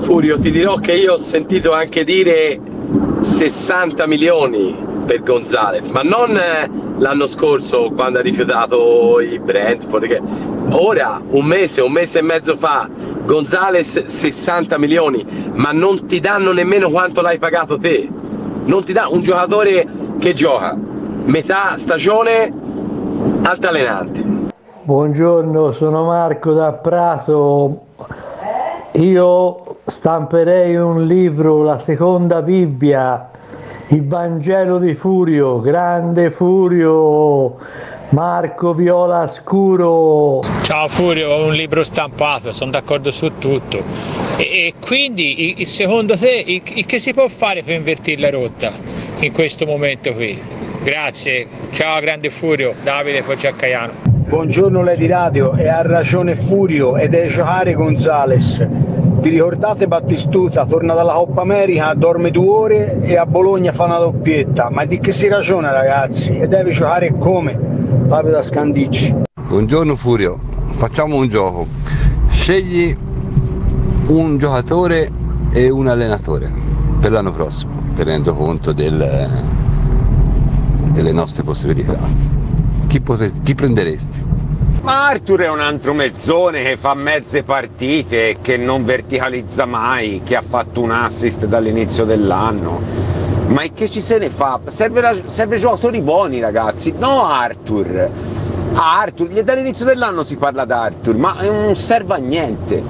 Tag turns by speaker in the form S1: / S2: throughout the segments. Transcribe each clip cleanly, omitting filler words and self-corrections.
S1: Furio, ti dirò che io ho sentito anche dire 60 milioni per Gonzalez, ma non l'anno scorso quando ha rifiutato i Brentford, che ora un mese e mezzo fa Gonzalez 60 milioni, ma non ti danno nemmeno quanto l'hai pagato te, non ti dà un giocatore che gioca metà stagione altalenante.
S2: Buongiorno, sono Marco da Prato. Io stamperei un libro, la seconda Bibbia, il Vangelo di Furio, grande Furio, Marco Viola Scuro.
S3: Ciao Furio, ho un libro stampato, sono d'accordo su tutto. E quindi secondo te che si può fare per invertire la rotta in questo momento qui? Grazie, ciao grande Furio, Davide Poggiaccaiano.
S4: Buongiorno Lady Radio, e ha ragione Furio ed è giocare Gonzales. Vi ricordate Battistuta, torna dalla Coppa America, dorme 2 ore e a Bologna fa una doppietta, ma di che si ragiona ragazzi? E deve giocare come? Fabio da Scandicci.
S5: Buongiorno Furio, facciamo un gioco, scegli un giocatore e un allenatore per l'anno prossimo, tenendo conto delle nostre possibilità. Chi prenderesti?
S6: Ma Arthur è un altro mezzone che fa mezze partite, che non verticalizza mai, che ha fatto un assist dall'inizio dell'anno. Ma che ci se ne fa? Serve giocatori buoni ragazzi, no Arthur. Dall'inizio dell'anno si parla d'Arthur, ma non serve a niente.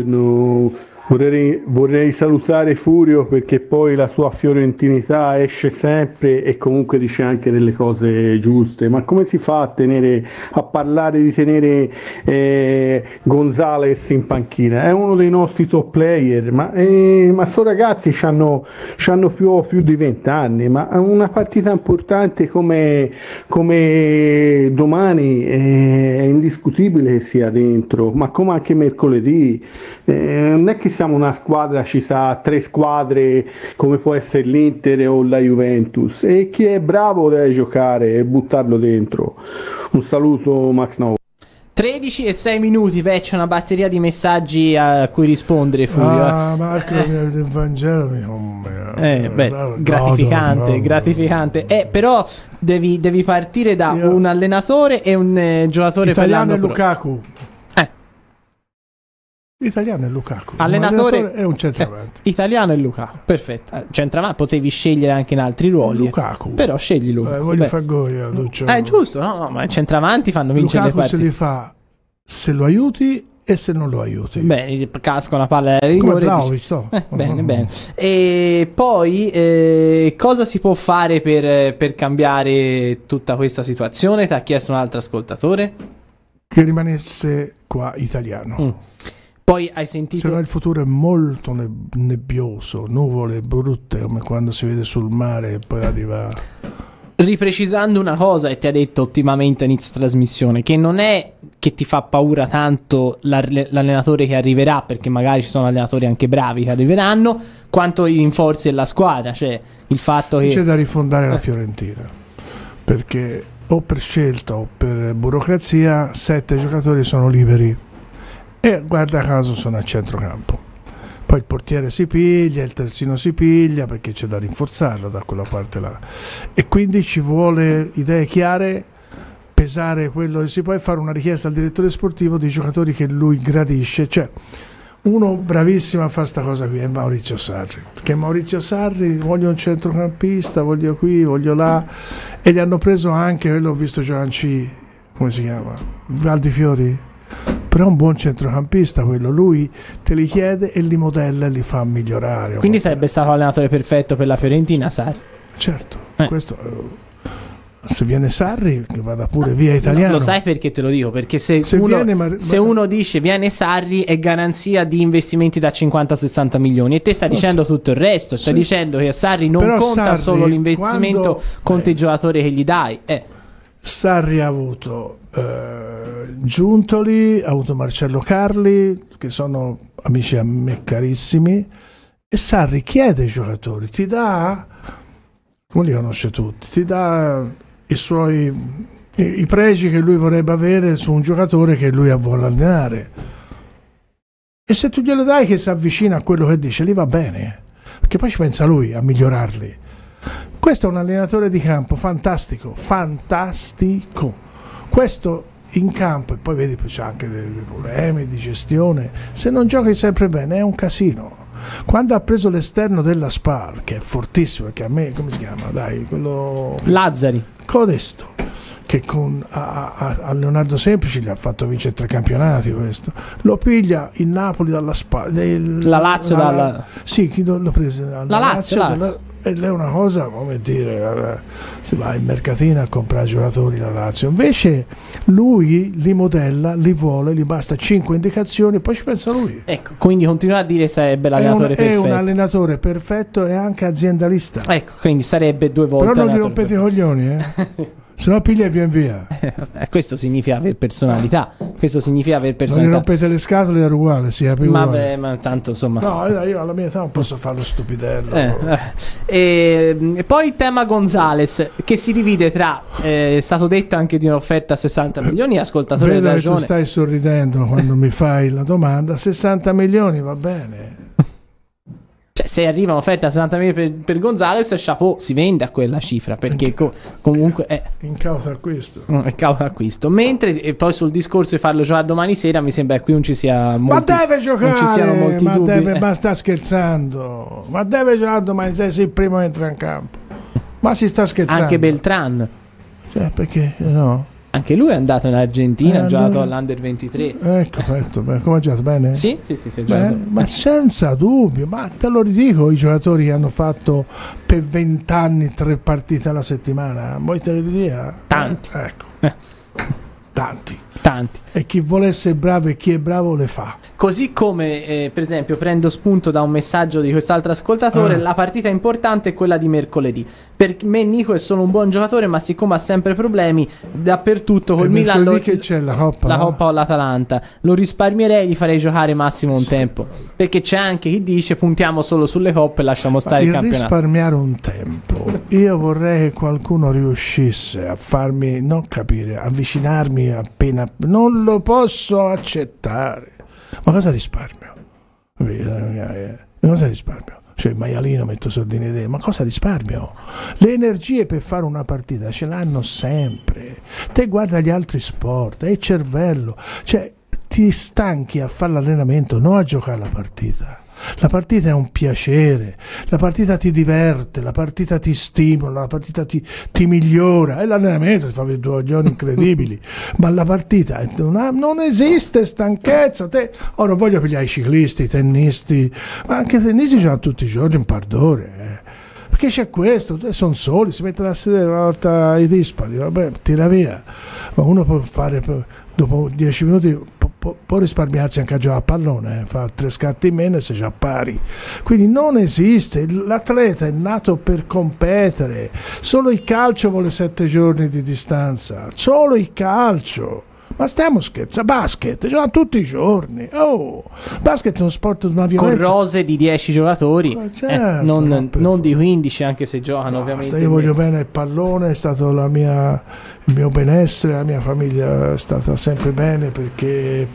S7: Vorrei salutare Furio perché poi la sua fiorentinità esce sempre e comunque dice anche delle cose giuste, ma come si fa a parlare di tenere Gonzalez in panchina? È uno dei nostri top player, ma sto ragazzi hanno più di 20 anni, ma una partita importante come domani è indiscutibile che sia dentro, ma come anche mercoledì. Non è che siamo una squadra, ci sa 3 squadre come può essere l'Inter o la Juventus, e chi è bravo deve giocare e buttarlo dentro. Un saluto Max Novo.
S8: 13 e 6 minuti, beh, c'è una batteria di messaggi a cui rispondere Furio.
S9: Marco del Vangelo
S8: gratificante. Però devi partire da un allenatore e un giocatore
S9: italiano
S8: per l'anno
S9: e Lukaku. Italiano e Lukaku.
S8: Allenatore
S9: è un centravanti.
S8: Italiano e Lukaku, perfetto. Centravanti potevi scegliere anche in altri ruoli.
S9: Lukaku.
S8: Però scegli Lukaku.
S9: Voglio fare Goya,
S8: è giusto, no, ma i centravanti fanno vincere
S9: Lukaku
S8: le partite.
S9: se li fa se lo aiuti e se non lo aiuti.
S8: Bene, casca una palla al rigore. Bene. E poi cosa si può fare per cambiare tutta questa situazione? Ti ha chiesto un altro ascoltatore?
S9: Che rimanesse qua italiano.
S8: Poi hai sentito...
S9: Se no il futuro è molto nebbioso, nuvole brutte come quando si vede sul mare e poi arriva...
S8: Riprecisando una cosa, e ti ha detto ottimamente a inizio trasmissione, che non è che ti fa paura tanto l'allenatore che arriverà, perché magari ci sono allenatori anche bravi che arriveranno, quanto i rinforzi della squadra, cioè il fatto che...
S9: C'è da rifondare la Fiorentina, perché o per scelta o per burocrazia 7 giocatori sono liberi. E guarda caso sono a centrocampo. Poi il portiere si piglia, il terzino si piglia, perché c'è da rinforzarlo da quella parte là. E quindi ci vuole idee chiare, pesare quello che si può, e fare una richiesta al direttore sportivo di giocatori che lui gradisce. Cioè, uno bravissimo a fare sta cosa qui è Maurizio Sarri, perché Maurizio Sarri voglio un centrocampista, voglio qui, voglio là, e gli hanno preso anche, quello ho visto Gianci, come si chiama? Valdifiori? Però è un buon centrocampista quello, lui te li chiede e li modella e li fa migliorare.
S8: Quindi sarebbe stato l'allenatore perfetto per la Fiorentina, Sarri?
S9: Certo, questo, se viene Sarri che vada pure via italiano.
S8: Lo sai perché te lo dico? Perché se uno dice viene Sarri è garanzia di investimenti da 50-60 milioni, e te stai dicendo tutto il resto, stai dicendo che a Sarri non però conta Sarri, solo l'investimento, conta il giocatore che gli dai.
S9: Sarri ha avuto Giuntoli, ha avuto Marcello Carli, che sono amici a me carissimi, e Sarri chiede ai giocatori, ti dà, come li conosce tutti, ti dà i pregi che lui vorrebbe avere su un giocatore che lui vuole allenare. E se tu glielo dai che si avvicina a quello che dice, lì va bene, perché poi ci pensa lui a migliorarli. Questo è un allenatore di campo fantastico, fantastico. Questo in campo, e poi vedi c'è anche dei problemi di gestione, se non giochi sempre bene è un casino. Quando ha preso l'esterno della Spal, che è fortissimo, perché a me, come si chiama? Dai, quello...
S8: Lazzari.
S9: Codesto, che a Leonardo Semplici gli ha fatto vincere 3 campionati, questo. Lo piglia il Napoli dalla Spal.
S8: La Lazio dalla...
S9: Sì, chi l'ho preso?
S8: La Lazio.
S9: Ed è una cosa, come dire, si va in mercatino a comprare giocatori la Lazio. Invece lui li modella, li vuole, gli basta 5 indicazioni, poi ci pensa lui.
S8: Ecco, quindi continua a dire sarebbe l'allenatore perfetto.
S9: È un allenatore perfetto e anche aziendalista.
S8: Ecco, quindi sarebbe 2 volte.
S9: Però non gli rompete i coglioni, eh? Se no piglia e viene via.
S8: Questo significa aver personalità. Questo significa aver personalità.
S9: Non gli rompete le scatole, era uguale, si apre uguale.
S8: Ma tanto insomma.
S9: No, io alla mia età non posso fare lo stupidello.
S8: E poi il tema Gonzales, che si divide tra è stato detto anche di un'offerta a 60 milioni. Ascoltatore,
S9: vedo che tu stai sorridendo quando mi fai la domanda. 60 milioni va bene.
S8: Cioè, se arriva un'offerta a 60 milioni per Gonzales, chapeau, si vende a quella cifra, perché comunque è
S9: in causa acquisto.
S8: È causa acquisto. Mentre e poi sul discorso di farlo giocare domani sera, mi sembra che qui non ci sia molti,
S9: ma deve giocare,
S8: non ci siano molti dubbi.
S9: Ma sta scherzando, ma deve giocare domani, sei il primo che entra in campo, ma si sta scherzando.
S8: Anche Beltran,
S9: cioè, perché no?
S8: Anche lui è andato in Argentina, ha giocato all'Under 23.
S9: Ecco, come ha giocato? Bene?
S8: Sì, giocato.
S9: Ma senza dubbio, ma te lo ridico, i giocatori che hanno fatto per 20 anni 3 partite alla settimana, vuoi te le dica?
S8: Tanti.
S9: Ecco. Tanti.
S8: E
S9: chi vuole essere bravo e chi è bravo le fa.
S8: Così come per esempio prendo spunto da un messaggio di quest'altro ascoltatore, la partita importante è quella di mercoledì. Per me Nico è solo un buon giocatore, ma siccome ha sempre problemi dappertutto col Milan,
S9: che c'è la Coppa
S8: o l'Atalanta, lo risparmierei, gli farei giocare massimo un tempo, perché c'è anche chi dice puntiamo solo sulle coppe e lasciamo stare il campionato.
S9: Risparmiare un tempo, io vorrei che qualcuno riuscisse a farmi non capire, avvicinarmi appena, non lo posso accettare. Ma cosa risparmio? Cosa risparmio? Cioè il maialino metto soldini dentro, ma cosa risparmio? Le energie per fare una partita ce l'hanno sempre. Te guarda gli altri sport, è il cervello, cioè ti stanchi a fare l'allenamento, non a giocare la partita. La partita è un piacere, la partita ti diverte, la partita ti stimola, la partita ti migliora, e l'allenamento ti fa vedere 2 coglioni incredibili, ma la partita non esiste stanchezza. Ora non voglio pigliare i ciclisti, i tennisti, ma anche i tennisti giocano tutti i giorni un par d'ore, perché c'è questo, sono soli, si mettono a sedere una volta i dispari, vabbè, tira via, ma uno può fare dopo 10 minuti può risparmiarsi anche a giocare a pallone, fa 3 scatti in meno e sei già pari. Quindi non esiste, l'atleta è nato per competere. Solo il calcio vuole 7 giorni di distanza, solo il calcio. Ma stiamo scherzando, basket giocano tutti i giorni. Basket è uno sport di una violenza.
S8: Con rose di 10 giocatori, certo, non di 15, anche se giocano ovviamente.
S9: Io voglio bene il pallone, è stato il mio benessere, la mia famiglia è stata sempre bene perché,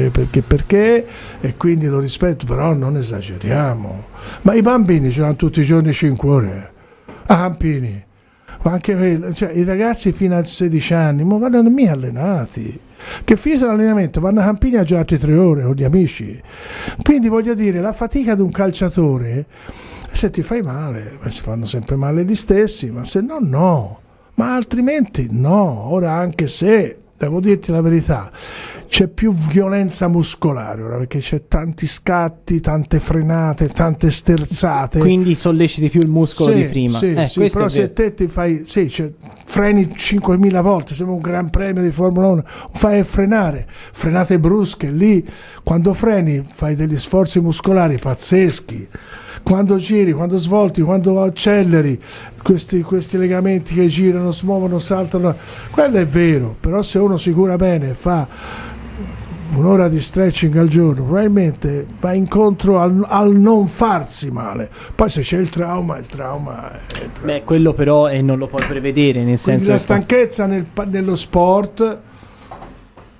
S9: e quindi lo rispetto, però non esageriamo. Ma i bambini giocano tutti i giorni 5 ore a Campini. Ma anche cioè, i ragazzi fino a 16 anni non vanno mica allenati, che finito l'allenamento vanno a Campini a giocare 3 ore con gli amici. Quindi voglio dire, la fatica di un calciatore, se ti fai male, si fanno sempre male gli stessi, ma se no, ma altrimenti no. Ora, anche se devo dirti la verità, c'è più violenza muscolare ora, perché c'è tanti scatti, tante frenate, tante sterzate.
S8: Quindi solleciti più il muscolo di prima.
S9: Sì, però se te ti fai, freni 5.000 volte, sembra un gran premio di Formula 1, fai frenate brusche, lì quando freni fai degli sforzi muscolari pazzeschi. Quando giri, quando svolti, quando acceleri, questi legamenti che girano, si muovono, saltano, quello è vero. Però se uno si cura bene, fa 1 ora di stretching al giorno, probabilmente va incontro al non farsi male. Poi se c'è il trauma è
S8: Beh, quello però non lo puoi prevedere, nel senso
S9: la stanchezza nello sport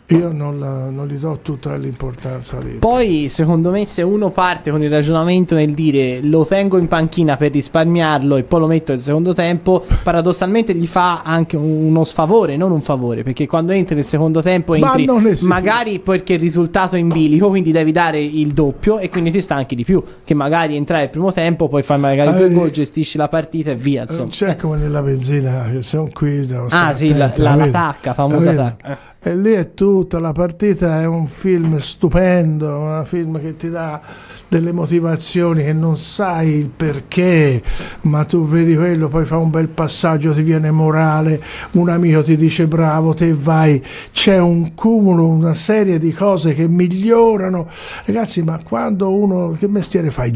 S9: Io non gli do tutta l'importanza lì.
S8: Poi, secondo me, se uno parte con il ragionamento nel dire lo tengo in panchina per risparmiarlo e poi lo metto nel secondo tempo, paradossalmente gli fa anche uno sfavore, non un favore, perché quando entri nel secondo tempo entri magari perché il risultato è in bilico, quindi devi dare il doppio e quindi ti stanchi di più, che magari entrare il primo tempo, poi fai magari 2 gol, gestisci la partita e via, insomma.
S9: C'è come nella benzina, che siamo qui,
S8: sì, la tacca, famosa tacca.
S9: E lì è tutta la partita, è un film stupendo, un film che ti dà delle motivazioni che non sai il perché, ma tu vedi quello, poi fa un bel passaggio, ti viene morale, un amico ti dice bravo, te vai, c'è un cumulo, una serie di cose che migliorano. Ragazzi, ma quando uno, che mestiere fai?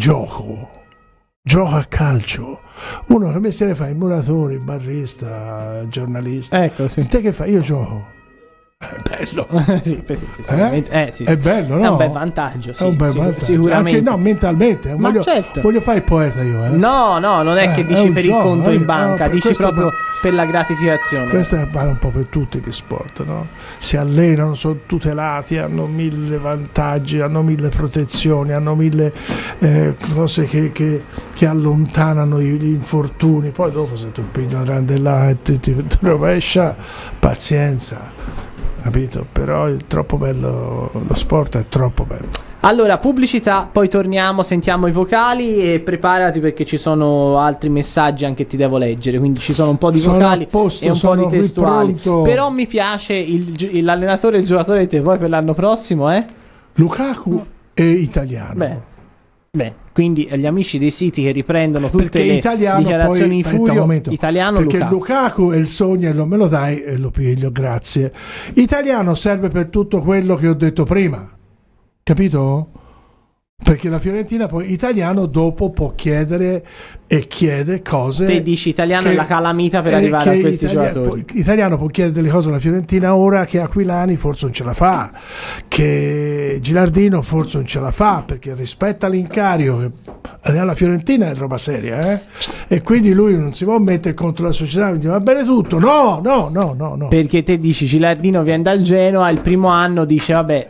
S9: Gioca a calcio. Uno che mestiere fa? Il muratore, il barista, il giornalista.
S8: Ecco, sì.
S9: Te che fai? Io gioco. È bello.
S8: sì, sicuramente. Sì.
S9: È bello, no?
S8: È un bel vantaggio, sì,
S9: è un bel vantaggio.
S8: Sicuramente.
S9: Anche, no, mentalmente.
S8: Ma certo.
S9: Voglio fare il poeta io.
S8: No, non è che dici per
S9: gioco,
S8: il conto in banca, dici proprio
S9: va,
S8: per la gratificazione.
S9: Questo vale un po' per tutti gli sport, no? Si allenano, sono tutelati, hanno 1000 vantaggi, hanno 1000 protezioni, hanno 1000 cose che allontanano gli infortuni. Poi dopo se tu pigli una grande là e ti rovescia, pazienza. Capito? Però è troppo bello, lo sport è troppo bello.
S8: Allora, pubblicità, poi torniamo, sentiamo i vocali e preparati perché ci sono altri messaggi anche che ti devo leggere, quindi ci sono un po' di vocali e un po' di testuali. Però mi piace l'allenatore e il giocatore che te vuoi per l'anno prossimo,
S9: Lukaku è italiano.
S8: Beh, quindi gli amici dei siti che riprendono tutte le dichiarazioni in Furio, italiano
S9: perché Lukaku è il sogno e non me lo dai e lo piglio, grazie. Italiano serve per tutto quello che ho detto prima, capito? Perché la Fiorentina poi italiano dopo può chiedere e chiede cose.
S8: Te dici italiano è la calamita per arrivare a questi giocatori.
S9: Italiano può chiedere delle cose alla Fiorentina ora che Aquilani forse non ce la fa, che Gilardino forse non ce la fa, perché rispetta l'incarico che alla Fiorentina è roba seria, e quindi lui non si può mettere contro la società, quindi va bene tutto. No.
S8: Perché te dici Gilardino viene dal Genoa, il primo anno dice vabbè,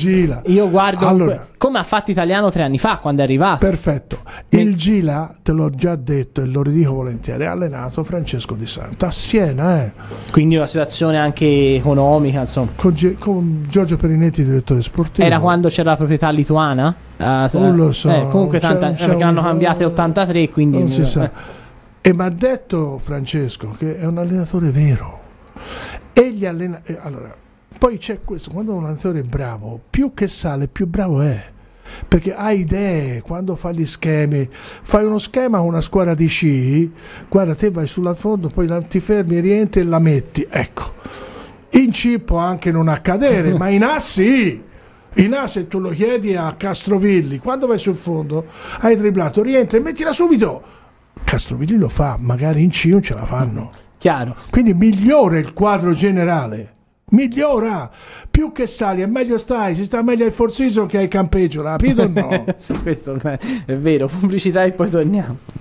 S8: io guardo
S9: allora,
S8: come ha fatto Italiano 3 anni fa quando è arrivato.
S9: Perfetto. Il Gila, te l'ho già detto e lo ridico volentieri, ha allenato Francesco Di Santo a Siena,
S8: Quindi una situazione anche economica, insomma.
S9: Con Giorgio Perinetti, direttore sportivo.
S8: Era quando c'era la proprietà lituana?
S9: Non lo so.
S8: Comunque perché hanno cambiato 83, quindi
S9: non si sa. E mi ha detto Francesco che è un allenatore vero. E gli allora, poi c'è questo, quando un allenatore è bravo, più che sale, più bravo è. Perché ha idee, quando fa gli schemi, fai uno schema con una squadra di sci, guarda, te vai sulla fondo, poi ti fermi, rientri e la metti, ecco. In C può anche non accadere, ma in A sì. In A se tu lo chiedi a Castrovilli, quando vai sul fondo, hai dribblato, rientri e mettila subito. Castrovilli lo fa, magari in C non ce la fanno.
S8: Chiaro.
S9: Quindi migliora il quadro generale. Migliora, più che sali e meglio stai, si sta meglio al Four Seasons che al campeggio, capito o no?
S8: Sì, questo è vero. Pubblicità e poi torniamo.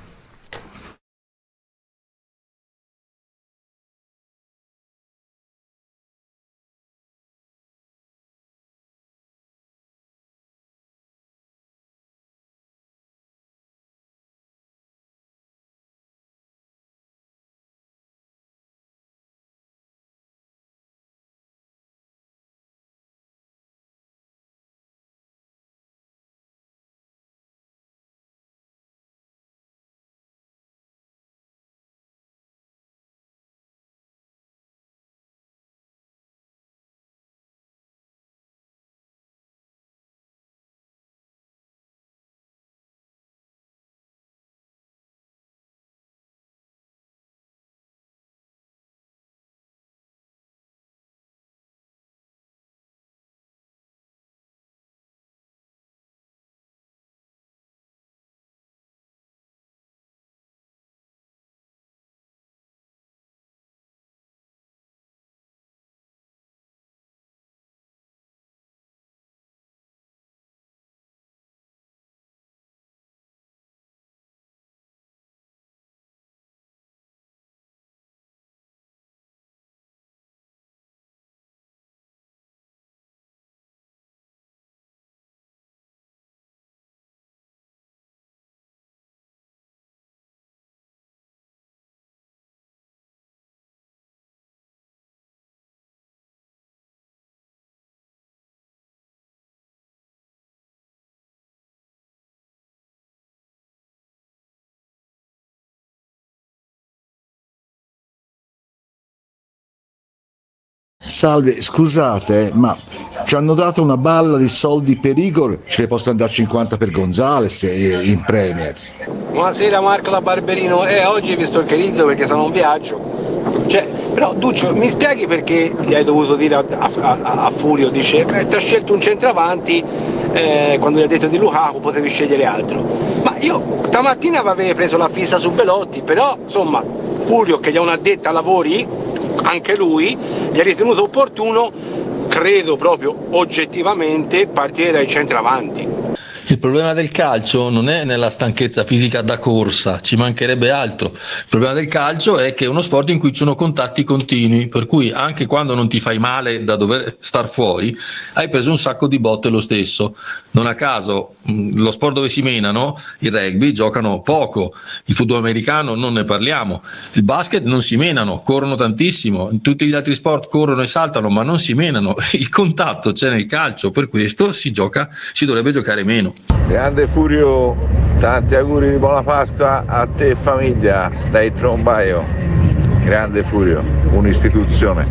S10: Salve, scusate, ma ci hanno dato una balla di soldi per Igor, ce ne possono andare 50 per Gonzales in Premier.
S4: Buonasera Marco da Barberino, oggi vi stalkerizzo perché sono in viaggio. Però Duccio, mi spieghi perché gli hai dovuto dire a Furio, dice ti ha scelto un centravanti quando gli ha detto di Lukaku potevi scegliere altro. Ma io stamattina avevo preso la fissa su Belotti, però insomma Furio, che gli ha una addetta a lavori, anche lui gli ha ritenuto opportuno, credo proprio oggettivamente, partire dai centravanti.
S11: Il problema del calcio non è nella stanchezza fisica da corsa, ci mancherebbe altro. Il problema del calcio è che è uno sport in cui ci sono contatti continui, per cui anche quando non ti fai male da dover star fuori, hai preso un sacco di botte lo stesso. Non a caso lo sport dove si menano, il rugby, giocano poco, il football americano non ne parliamo, il basket non si menano, corrono tantissimo, in tutti gli altri sport corrono e saltano ma non si menano, il contatto c'è nel calcio, per questo si dovrebbe giocare meno.
S12: Grande Furio, tanti auguri di buona Pasqua a te e famiglia dai Trombaio. Grande Furio, un'istituzione.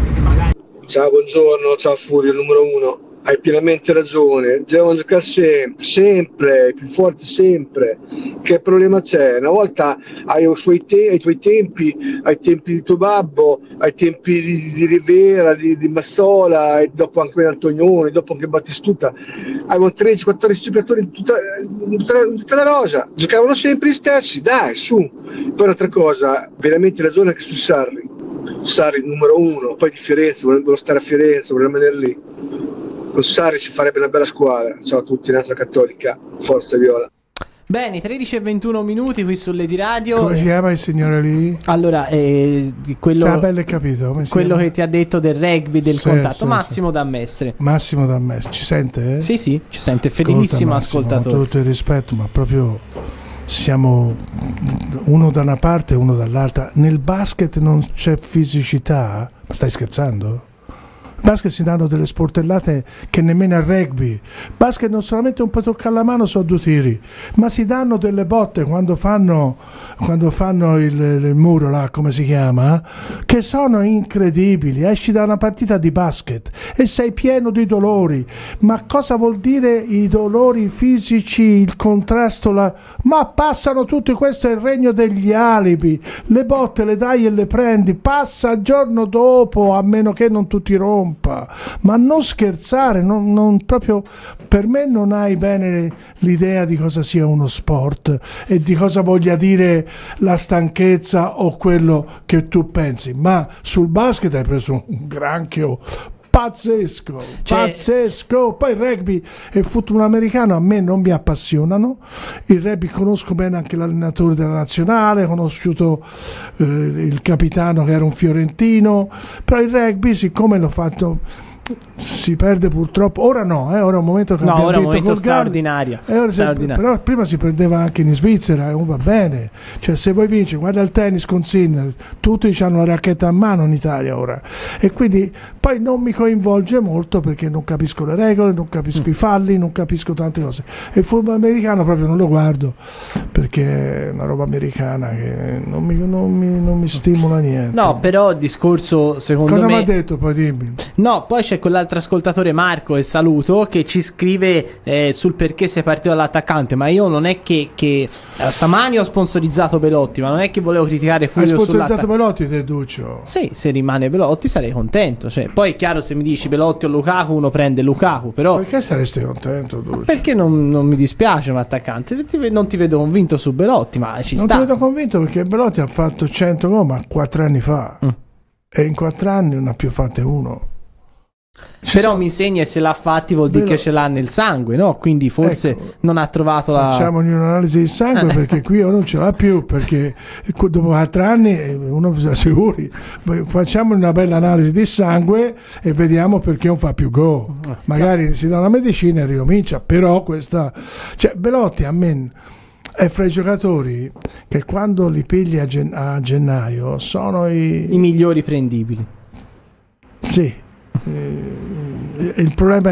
S4: Ciao, buongiorno, ciao Furio, numero 1. Hai pienamente ragione, devono giocare sempre, più forti sempre. Che problema c'è? Una volta ai tuoi tempi, ai tempi di tuo babbo, ai tempi di Rivera, di Massola, e dopo anche Antonioni, dopo anche Battistuta, avevano 13-14 giocatori in tutta la rosa, giocavano sempre gli stessi, dai, su. Poi un'altra cosa, veramente ragione anche su Sarri numero 1, poi di Firenze, volevano stare a Firenze, volevano rimanere lì. Con Sarri ci farebbe una bella squadra. Ciao a tutti, Nata Cattolica, forza Viola.
S8: Bene, 13:21 qui su Lady Radio.
S9: Come si chiama il signore lì?
S8: Allora, quello,
S9: capito,
S8: quello che ti ha detto del rugby, del contatto, Massimo D'Ammestre.
S9: Massimo D'Ammestre, ci sente?
S8: Sì, ci sente, fedelissimo ascoltatore.
S9: Con tutto il rispetto, ma proprio siamo uno da una parte e uno dall'altra. Nel basket non c'è fisicità? Ma stai scherzando? Basket si danno delle sportellate che nemmeno al rugby. Basket non solamente un po' tocca alla mano, so 2 tiri, ma si danno delle botte quando fanno il muro là, come si chiama, che sono incredibili. Esci da una partita di basket e sei pieno di dolori. Ma cosa vuol dire i dolori fisici, il contrasto ma passano tutti, questo è il regno degli alibi. Le botte le dai e le prendi, passa il giorno dopo, a meno che non tu ti rompi. Ma non scherzare, non proprio, per me non hai bene l'idea di cosa sia uno sport e di cosa voglia dire la stanchezza o quello che tu pensi. Ma sul basket hai preso un granchio pazzesco. Poi il rugby e il football americano a me non mi appassionano. Il rugby conosco bene anche l'allenatore della nazionale, ho conosciuto il capitano che era un fiorentino, però il rugby, siccome l'ho fatto, si perde purtroppo. Ora no, ora è un momento che abbiamo
S8: ora è un
S9: vinto
S8: momento straordinario.
S9: Però prima si perdeva anche in Svizzera, va bene. Cioè, se vuoi vincere, guarda il tennis con Sinner, tutti hanno la racchetta a mano in Italia ora. E quindi poi non mi coinvolge molto perché non capisco le regole, non capisco i falli, non capisco tante cose. E il football americano proprio non lo guardo perché è una roba americana che non mi stimola niente.
S8: No, però il discorso secondo
S9: me.
S8: Cosa
S9: mi ha detto poi, dimmi?
S8: No, poi c'è quell'altro ascoltatore, Marco, e saluto, che ci scrive sul perché sei partito dall'attaccante. Ma io non è che stamani ho sponsorizzato Belotti, ma non è che volevo criticare Furio.
S9: Hai sponsorizzato Belotti, te Duccio?
S8: Sì, se rimane Belotti sarei contento. Cioè, poi è chiaro, se mi dici Belotti o Lukaku, uno prende Lukaku, però.
S9: Perché saresti contento, Duccio?
S8: Perché non mi dispiace un attaccante. Non ti vedo convinto su Belotti, ma ci sta.
S9: Non ti vedo convinto perché Belotti ha fatto 100 gol, ma 4 anni fa. E in 4 anni non ha più fatte uno.
S8: Però mi insegna, e se l'ha fatti vuol dire che ce l'ha nel sangue, no? Quindi forse non ha trovato la.
S9: Facciamogli un'analisi di sangue perché qui non ce l'ha più, perché dopo 4 anni uno bisogna sicuri. Facciamo una bella analisi di sangue e vediamo perché non fa più gol. Magari si dà una medicina e ricomincia. Però questa, cioè, Belotti a me è fra i giocatori che quando li pigli a gennaio sono i
S8: migliori prendibili.
S9: Sì. Il problema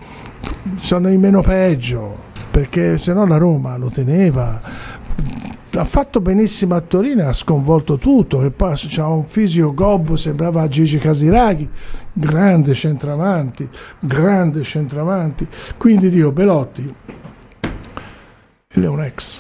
S9: sono i meno peggio, perché se no la Roma lo teneva, ha fatto benissimo a Torino, ha sconvolto tutto, e poi c'era un fisico gobbo, sembrava Gigi Casiraghi, grande centravanti, quindi dico Belotti, lui è un ex.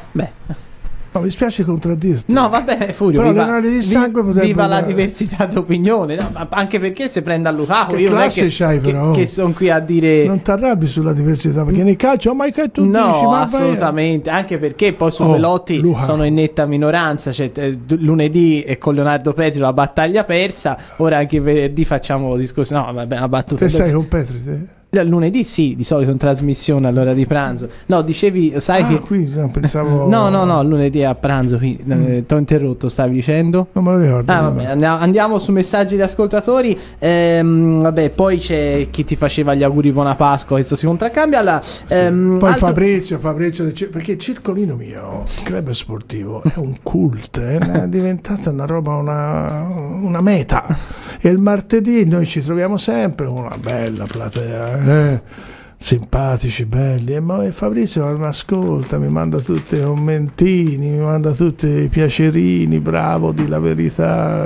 S9: No, mi spiace contraddirti.
S8: No, va bene, Furio.
S9: Però
S8: viva,
S9: l'analisi di sangue potrebbe
S8: viva la
S9: dare.
S8: diversità d'opinione. No, ma anche perché se prende a Lukaku,
S9: Che
S8: io non è
S9: classe c'hai, però?
S8: che sono qui a dire.
S9: Non ti arrabbi sulla diversità, perché nel calcio, ma che tu
S8: No,
S9: dici? Ma
S8: assolutamente. Anche perché poi su
S9: Oh,
S8: Belotti
S9: Lukaku.
S8: sono in netta minoranza. Cioè, lunedì con Leonardo Petri la battaglia persa. Ora anche venerdì facciamo discorsi. No, vabbè, una battuta.
S9: Te sei con Petri, te?
S8: Lunedì sì, di solito in trasmissione all'ora di pranzo. No, dicevi, sai che.
S9: Qui no, pensavo.
S8: No, lunedì a pranzo. T'ho interrotto, stavi dicendo?
S9: Non me lo ricordo.
S8: Vabbè, andiamo su messaggi di ascoltatori. Vabbè, poi c'è chi ti faceva gli auguri buona Pasqua. Questo si contraccambia.
S9: Poi Fabrizio, perché il circolino mio, il club sportivo, è un cult, è diventata una roba, una meta. E il martedì noi ci troviamo sempre con una bella platea. Simpatici, belli, e Fabrizio mi ascolta, mi manda tutti i commentini, mi manda tutti i piacerini, bravo, di la verità.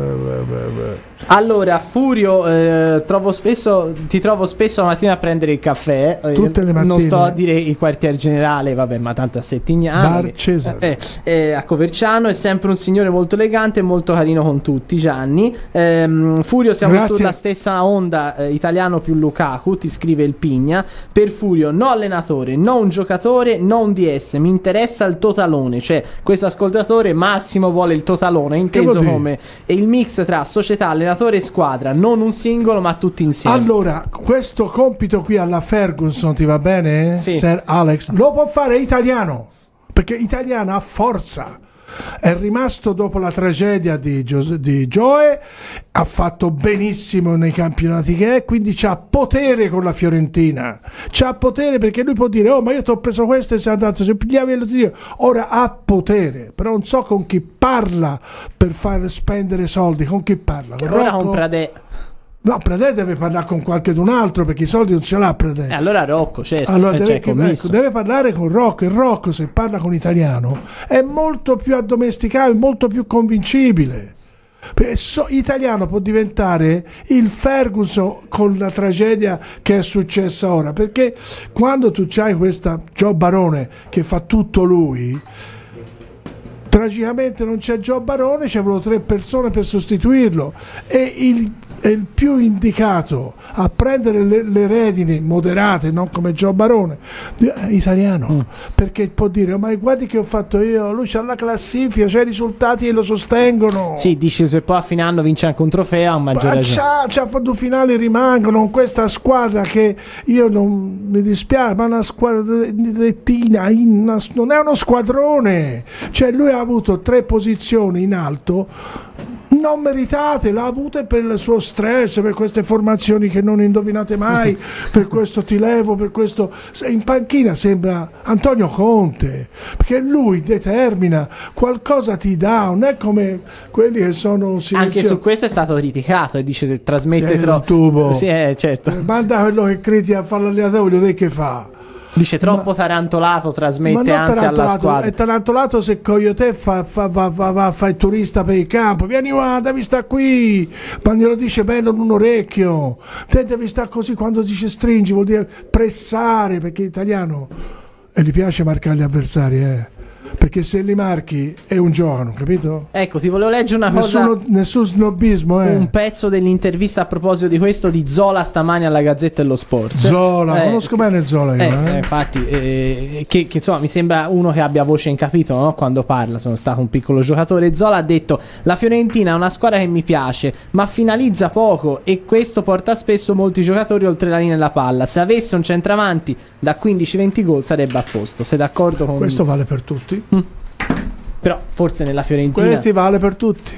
S8: Allora, Furio, ti trovo spesso la mattina a prendere il caffè.
S9: Tutte le mattine.
S8: Non sto a dire il quartier generale, vabbè, ma tanto a Settignano.
S9: Bar Cesare.
S8: A Coverciano, è sempre un signore molto elegante e molto carino con tutti, Gianni. Furio, siamo
S9: Grazie.
S8: sulla stessa onda, italiano più Lukaku, ti scrive il Pigna. Per Furio, no allenatore, no un giocatore, no un DS, mi interessa il totalone. Cioè, questo ascoltatore Massimo vuole il totalone, inteso come il mix tra società, allenatore e squadra, non un singolo ma tutti insieme.
S9: Allora, questo compito qui alla Ferguson ti va bene?
S8: Sì.
S9: Sir Alex lo può fare italiano, perché italiano ha forza. È rimasto dopo la tragedia di Joe, ha fatto benissimo nei campionati che è, quindi c'ha potere con la Fiorentina, c'ha potere perché lui può dire: oh, ma io ti ho preso questo e sei andato, se pigliavi lo ti dico. Ora ha potere, però non so con chi parla per far spendere soldi, con chi parla? Con
S8: Ora
S9: Rocco?
S8: con Pradè.
S9: No, Pradè deve parlare con qualcun altro, perché i soldi non ce l'ha Pradè.
S8: Allora Rocco, certo.
S9: Allora
S8: commesso.
S9: deve parlare con Rocco, e Rocco, se parla con italiano, è molto più addomesticabile, molto più convincibile. Italiano può diventare il Ferguson con la tragedia che è successa ora, perché quando tu c'hai questa Gio Barone che fa tutto lui, tragicamente non c'è Gio Barone, ci avevano 3 persone per sostituirlo, e il più indicato a prendere le redini moderate, non come Gio Barone, italiano, perché può dire: oh, ma guardi che ho fatto io, lui c'ha la classifica, c'ha i risultati e lo sostengono.
S8: Sì, dici, se poi a fine anno vince anche un trofeo, a maggior ragione.
S9: C'ha fatto finali, rimangono con questa squadra che io non mi dispiace, ma una squadrettina, non è uno squadrone. Cioè lui ha avuto 3 posizioni in alto non meritate, l'ha avute per il suo stress, per queste formazioni che non indovinate mai, per questo ti levo, per questo. In panchina sembra Antonio Conte, perché lui determina, qualcosa ti dà, non è come quelli che sono silenziosi.
S8: Anche su questo è stato criticato e dice che trasmette
S9: troppo. Tubo.
S8: Sì, certo.
S9: Manda quello che critica a fare l'allenatore, voglio vedere che fa.
S8: Dice troppo tarantolato, trasmette anzi alla squadra.
S9: È tarantolato se Coyote fa il turista per il campo. Vieni qua, devi stare qui. Ma glielo dice bello in un orecchio. Te devi stare così, quando dice stringi vuol dire pressare, perché l'italiano e gli piace marcare gli avversari, perché se li marchi è un giorno, capito?
S8: Ecco, ti volevo leggere una cosa.
S9: Nessun snobismo,
S8: Un pezzo dell'intervista a proposito di questo di Zola stamani alla Gazzetta dello Sport.
S9: Zola, conosco bene Zola io,
S8: infatti, che insomma mi sembra uno che abbia voce in capitolo, no? Quando parla, sono stato un piccolo giocatore. Zola ha detto: la Fiorentina è una squadra che mi piace, ma finalizza poco e questo porta spesso molti giocatori oltre la linea della palla. Se avesse un centravanti da 15-20 gol sarebbe a posto. Sei d'accordo con
S9: questo? Vale per tutti.
S8: Però forse nella Fiorentina
S9: questi vale per tutti.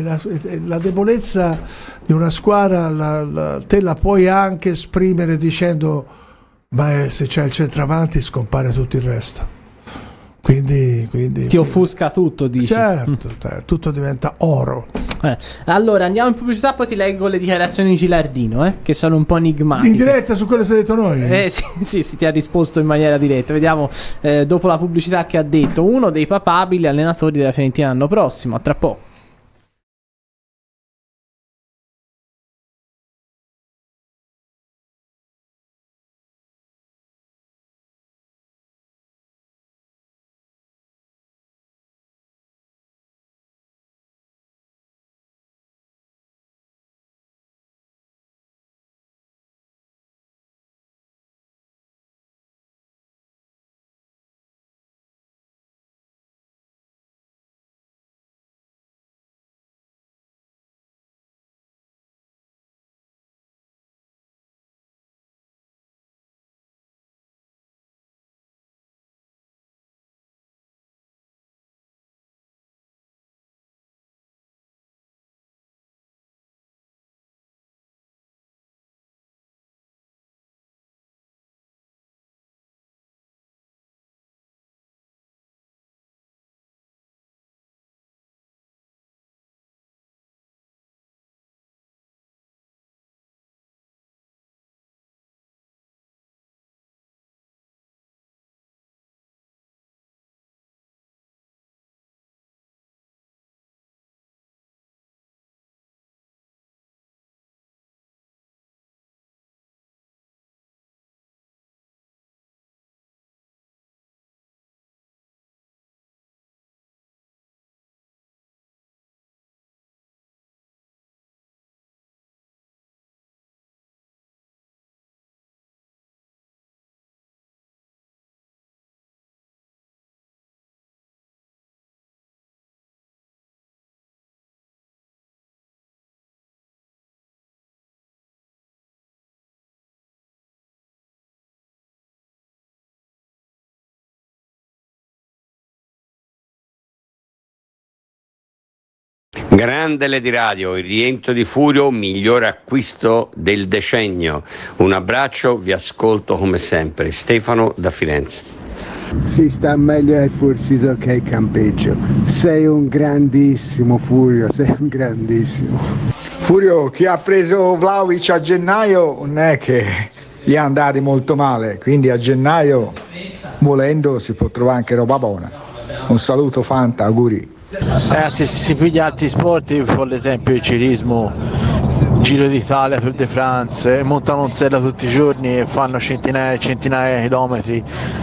S9: La debolezza di una squadra te la puoi anche esprimere dicendo: ma se c'è il centravanti scompare tutto il resto, quindi
S8: ti offusca tutto, dici.
S9: Certo, tutto diventa oro.
S8: Allora andiamo in pubblicità, poi ti leggo le dichiarazioni di Gilardino, che sono un po' enigmatiche.
S9: In diretta su quello che hai detto noi?
S8: Sì, ti ha risposto in maniera diretta. Vediamo dopo la pubblicità che ha detto: uno dei papabili allenatori della Fiorentina l'anno prossimo. A tra poco.
S6: Grande Lady Radio, il rientro di Furio, migliore acquisto del decennio. Un abbraccio, vi ascolto come sempre. Stefano da Firenze.
S13: Si sta meglio ai Fursito che ai Campeggio. Sei un grandissimo Furio, sei un grandissimo.
S14: Furio, chi ha preso Vlahovic a gennaio non è che gli è andati molto male, quindi a gennaio volendo si può trovare anche roba buona. Un saluto Fanta, auguri.
S15: Ragazzi, se si piglia altri sport, io per l'esempio il ciclismo, Giro d'Italia, Tour de France, montano in sella tutti i giorni e fanno centinaia e centinaia di chilometri,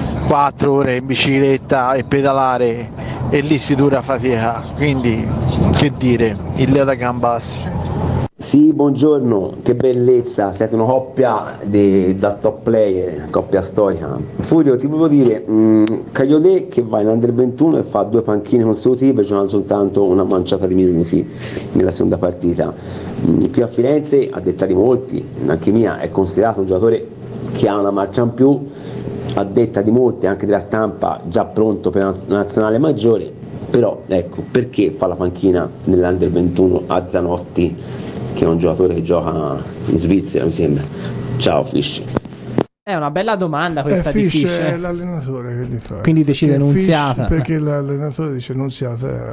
S15: 4 ore in bicicletta e pedalare, e lì si dura fatica, quindi che dire, il Leo da Gambassi.
S16: Sì, buongiorno, che bellezza, siete una coppia da top player, coppia storica. Furio, ti volevo dire, Cagliolè che va in Under 21 e fa 2 panchine consecutive, gioca soltanto una manciata di minuti nella seconda partita. Qui a Firenze, a detta di molti, anche mia, è considerato un giocatore che ha una marcia in più, a detta di molti, anche della stampa, già pronto per la nazionale maggiore. Però ecco, perché fa la panchina nell'Under 21 a Zanotti, che è un giocatore che gioca in Svizzera, mi sembra. Ciao Fish.
S8: È una bella domanda questa di
S9: Fish.
S8: Fish.
S9: È l'allenatore che li fa.
S8: Quindi decide Nunziata.
S9: Perché l'allenatore dice Nunziata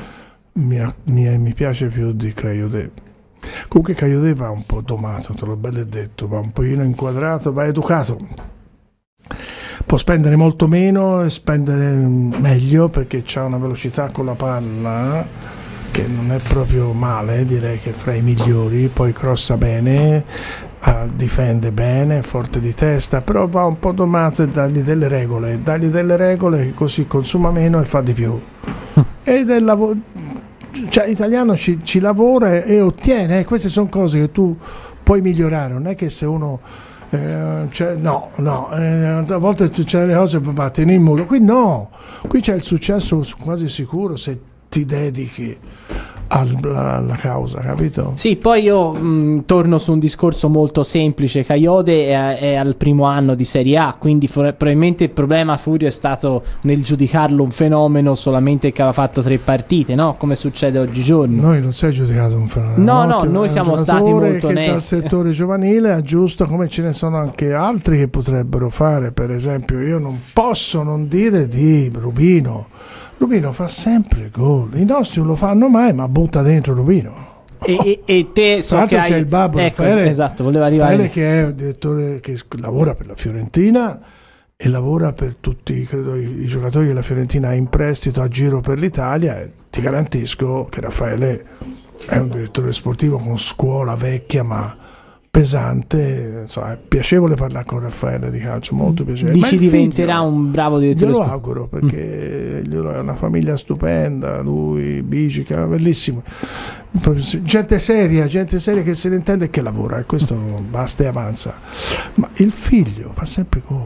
S9: mi piace più di Cagliodè. Comunque Cagliodè va un po' domato, te l'ho bello detto, va un pochino inquadrato, va educato. Può spendere molto meno e spendere meglio perché c'ha una velocità con la palla che non è proprio male, direi che è fra i migliori, poi crossa bene, difende bene, è forte di testa, però va un po' domato e dargli delle regole che così consuma meno e fa di più. Ed è il lavoro, cioè l'italiano ci lavora e ottiene, queste sono cose che tu puoi migliorare, non è che se uno a volte c'è le cose per battere il muro, qui no, qui c'è il successo quasi sicuro se ti dedichi alla causa, capito?
S8: Sì, poi io torno su un discorso molto semplice. Coyote è al primo anno di Serie A, quindi probabilmente il problema Furio è stato nel giudicarlo un fenomeno solamente che aveva fatto 3 partite, no? Come succede oggigiorno.
S9: Noi non si è giudicato un fenomeno.
S8: No, noi siamo stati molto onesti.
S9: Dal settore giovanile aggiusta, come ce ne sono anche altri che potrebbero fare. Per esempio, io non posso non dire di Rubino. Rubino fa sempre gol, i nostri non lo fanno mai, ma butta dentro Rubino.
S8: E te so che hai...
S9: c'è il babbo Raffaele,
S8: esatto, voleva arrivare.
S9: Raffaele, che è un direttore che lavora per la Fiorentina e lavora per tutti, credo, i giocatori della Fiorentina in prestito a giro per l'Italia. E ti garantisco che Raffaele è un direttore sportivo con scuola vecchia ma pesante, insomma, è piacevole parlare con Raffaele di calcio, molto piacevole.
S8: Dici diventerà un bravo direttore
S9: sportivo? Glielo auguro, perché è una famiglia stupenda, lui, Bicica, bellissimo. Gente seria che se ne intende e che lavora, e questo basta e avanza. Ma il figlio fa sempre gol.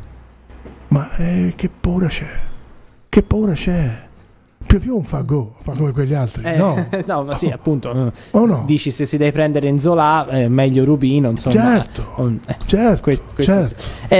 S9: Ma che paura c'è? Più non fa gol, fa come quegli altri, no?
S8: No, ma sì, appunto.
S9: No?
S8: Dici, se si deve prendere Nzola, meglio Rubino, insomma.
S9: Certo.
S8: Sì.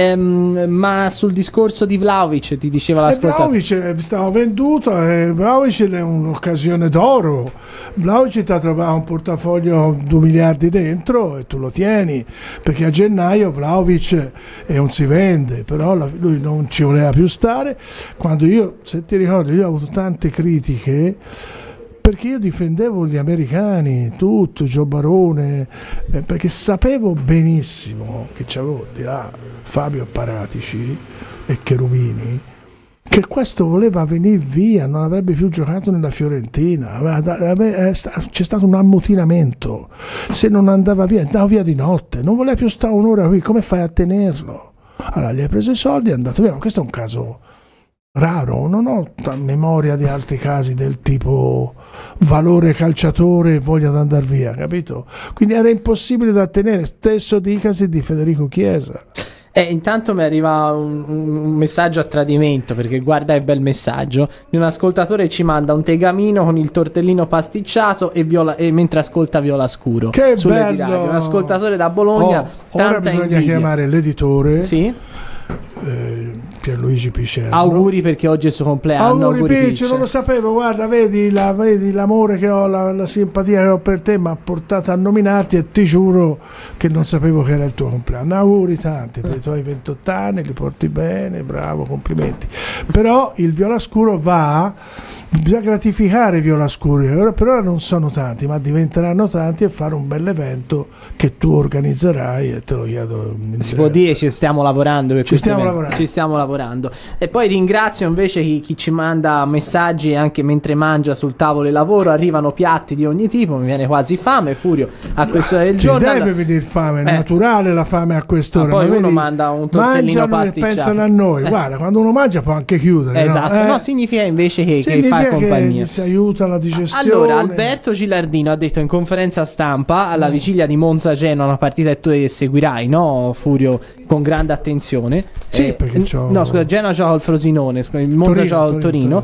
S8: Ma sul discorso di Vlahovic, ti diceva l'ascoltatore.
S9: Vlahovic stava venduto, Vlahovic è un'occasione d'oro. Vlahovic ti ha trovato un portafoglio 2 miliardi dentro e tu lo tieni, perché a gennaio Vlahovic non si vende, però lui non ci voleva più stare. Quando se ti ricordi, io ho avuto tante critiche perché io difendevo gli americani, tutto, Gio Barone, perché sapevo benissimo che c'avevo di là Fabio Paratici e Cherubini, che questo voleva venire via, non avrebbe più giocato nella Fiorentina, c'è stato un ammutinamento, se non andava via di notte, non voleva più stare un'ora qui, come fai a tenerlo? Allora gli hai preso i soldi e è andato via. Ma questo è un caso raro, non ho memoria di altri casi del tipo valore calciatore e voglia di andare via, capito? Quindi era impossibile da tenere. Stesso dicasi di Federico Chiesa.
S8: Intanto mi arriva un messaggio a tradimento, perché guarda che bel messaggio di un ascoltatore, ci manda un tegamino con il tortellino pasticciato e mentre ascolta Viola Scuro.
S9: Che
S8: sulle
S9: bello!
S8: Di radio. Un ascoltatore da Bologna.
S9: Ora bisogna
S8: invidia.
S9: Chiamare l'editore.
S8: Sì.
S9: Pierluigi Picerno.
S8: Auguri, perché oggi è il suo compleanno.
S9: Auguri Picce, non lo sapevo, guarda, vedi l'amore che ho, la simpatia che ho per te mi ha portato a nominarti, e ti giuro che non sapevo che era il tuo compleanno. Auguri tanti per i tuoi 28 anni, li porti bene, bravo, complimenti. Però il Viola Scuro bisogna gratificare i Viola Scuri, per ora non sono tanti, ma diventeranno tanti, e fare un bel evento che tu organizzerai, e te lo chiedo.
S8: Si può dire ci stiamo lavorando,
S9: ci stiamo
S8: lavorando. E poi ringrazio invece chi ci manda messaggi anche mentre mangia sul tavolo e lavoro. Arrivano piatti di ogni tipo, mi viene quasi fame, Furio, a quest'ora del giorno.
S9: Deve venire fame, è naturale la fame a quest'ora.
S8: Poi uno manda un tortellino pasticciato.
S9: E pensano a noi, guarda, quando uno mangia può anche chiudere.
S8: Esatto, no, significa invece che fai compagnia.
S9: Che si aiuta la digestione.
S8: Allora, Alberto Gilardino ha detto in conferenza stampa alla vigilia di Monza-Genoa, una partita che tu seguirai, no, Furio, con grande attenzione.
S9: Sì, perché
S8: Genoa gioca al Frosinone, il Monza gioca al Torino.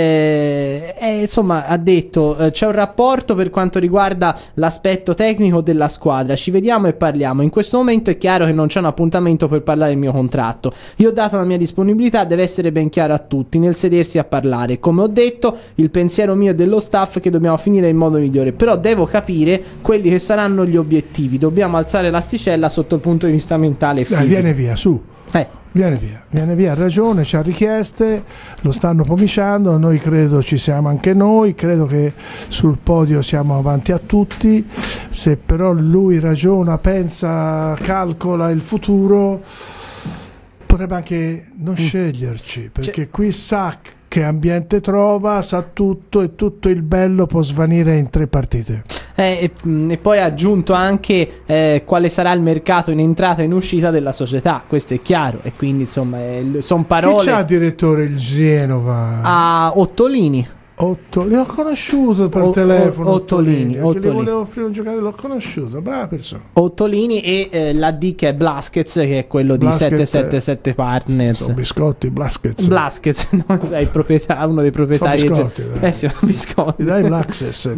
S8: Insomma, ha detto c'è un rapporto per quanto riguarda l'aspetto tecnico della squadra, ci vediamo e parliamo. In questo momento è chiaro che non c'è un appuntamento per parlare del mio contratto. Io ho dato la mia disponibilità, deve essere ben chiaro a tutti nel sedersi a parlare. Come ho detto, il pensiero mio e dello staff è che dobbiamo finire in modo migliore, però devo capire quelli che saranno gli obiettivi. Dobbiamo alzare l'asticella sotto il punto di vista mentale e fisico.
S9: Viene via, su. Viene via, ha ragione, c'ha richieste, lo stanno pomiciando, noi credo ci siamo anche noi, credo che sul podio siamo avanti a tutti. Se però lui ragiona, pensa, calcola il futuro, potrebbe anche non sceglierci, perché qui sa che ambiente trova, sa tutto, e tutto il bello può svanire in 3 partite.
S8: E poi ha aggiunto anche quale sarà il mercato in entrata e in uscita della società, questo è chiaro, e quindi insomma sono parole.
S9: Chi c'ha direttore il Genova?
S8: A Ottolini.
S9: Li ho conosciuto per telefono.
S8: Ottolini.
S9: Gli volevo offrire un giocatore, l'ho conosciuto, brava persona.
S8: Ottolini e l'AD che è Blaskets, che è quello di 777 Partners.
S9: Sono biscotti, Blaskets,
S8: no, è il uno dei proprietari.
S9: Sono biscotti,
S8: sono biscotti.
S9: Dai Blackses.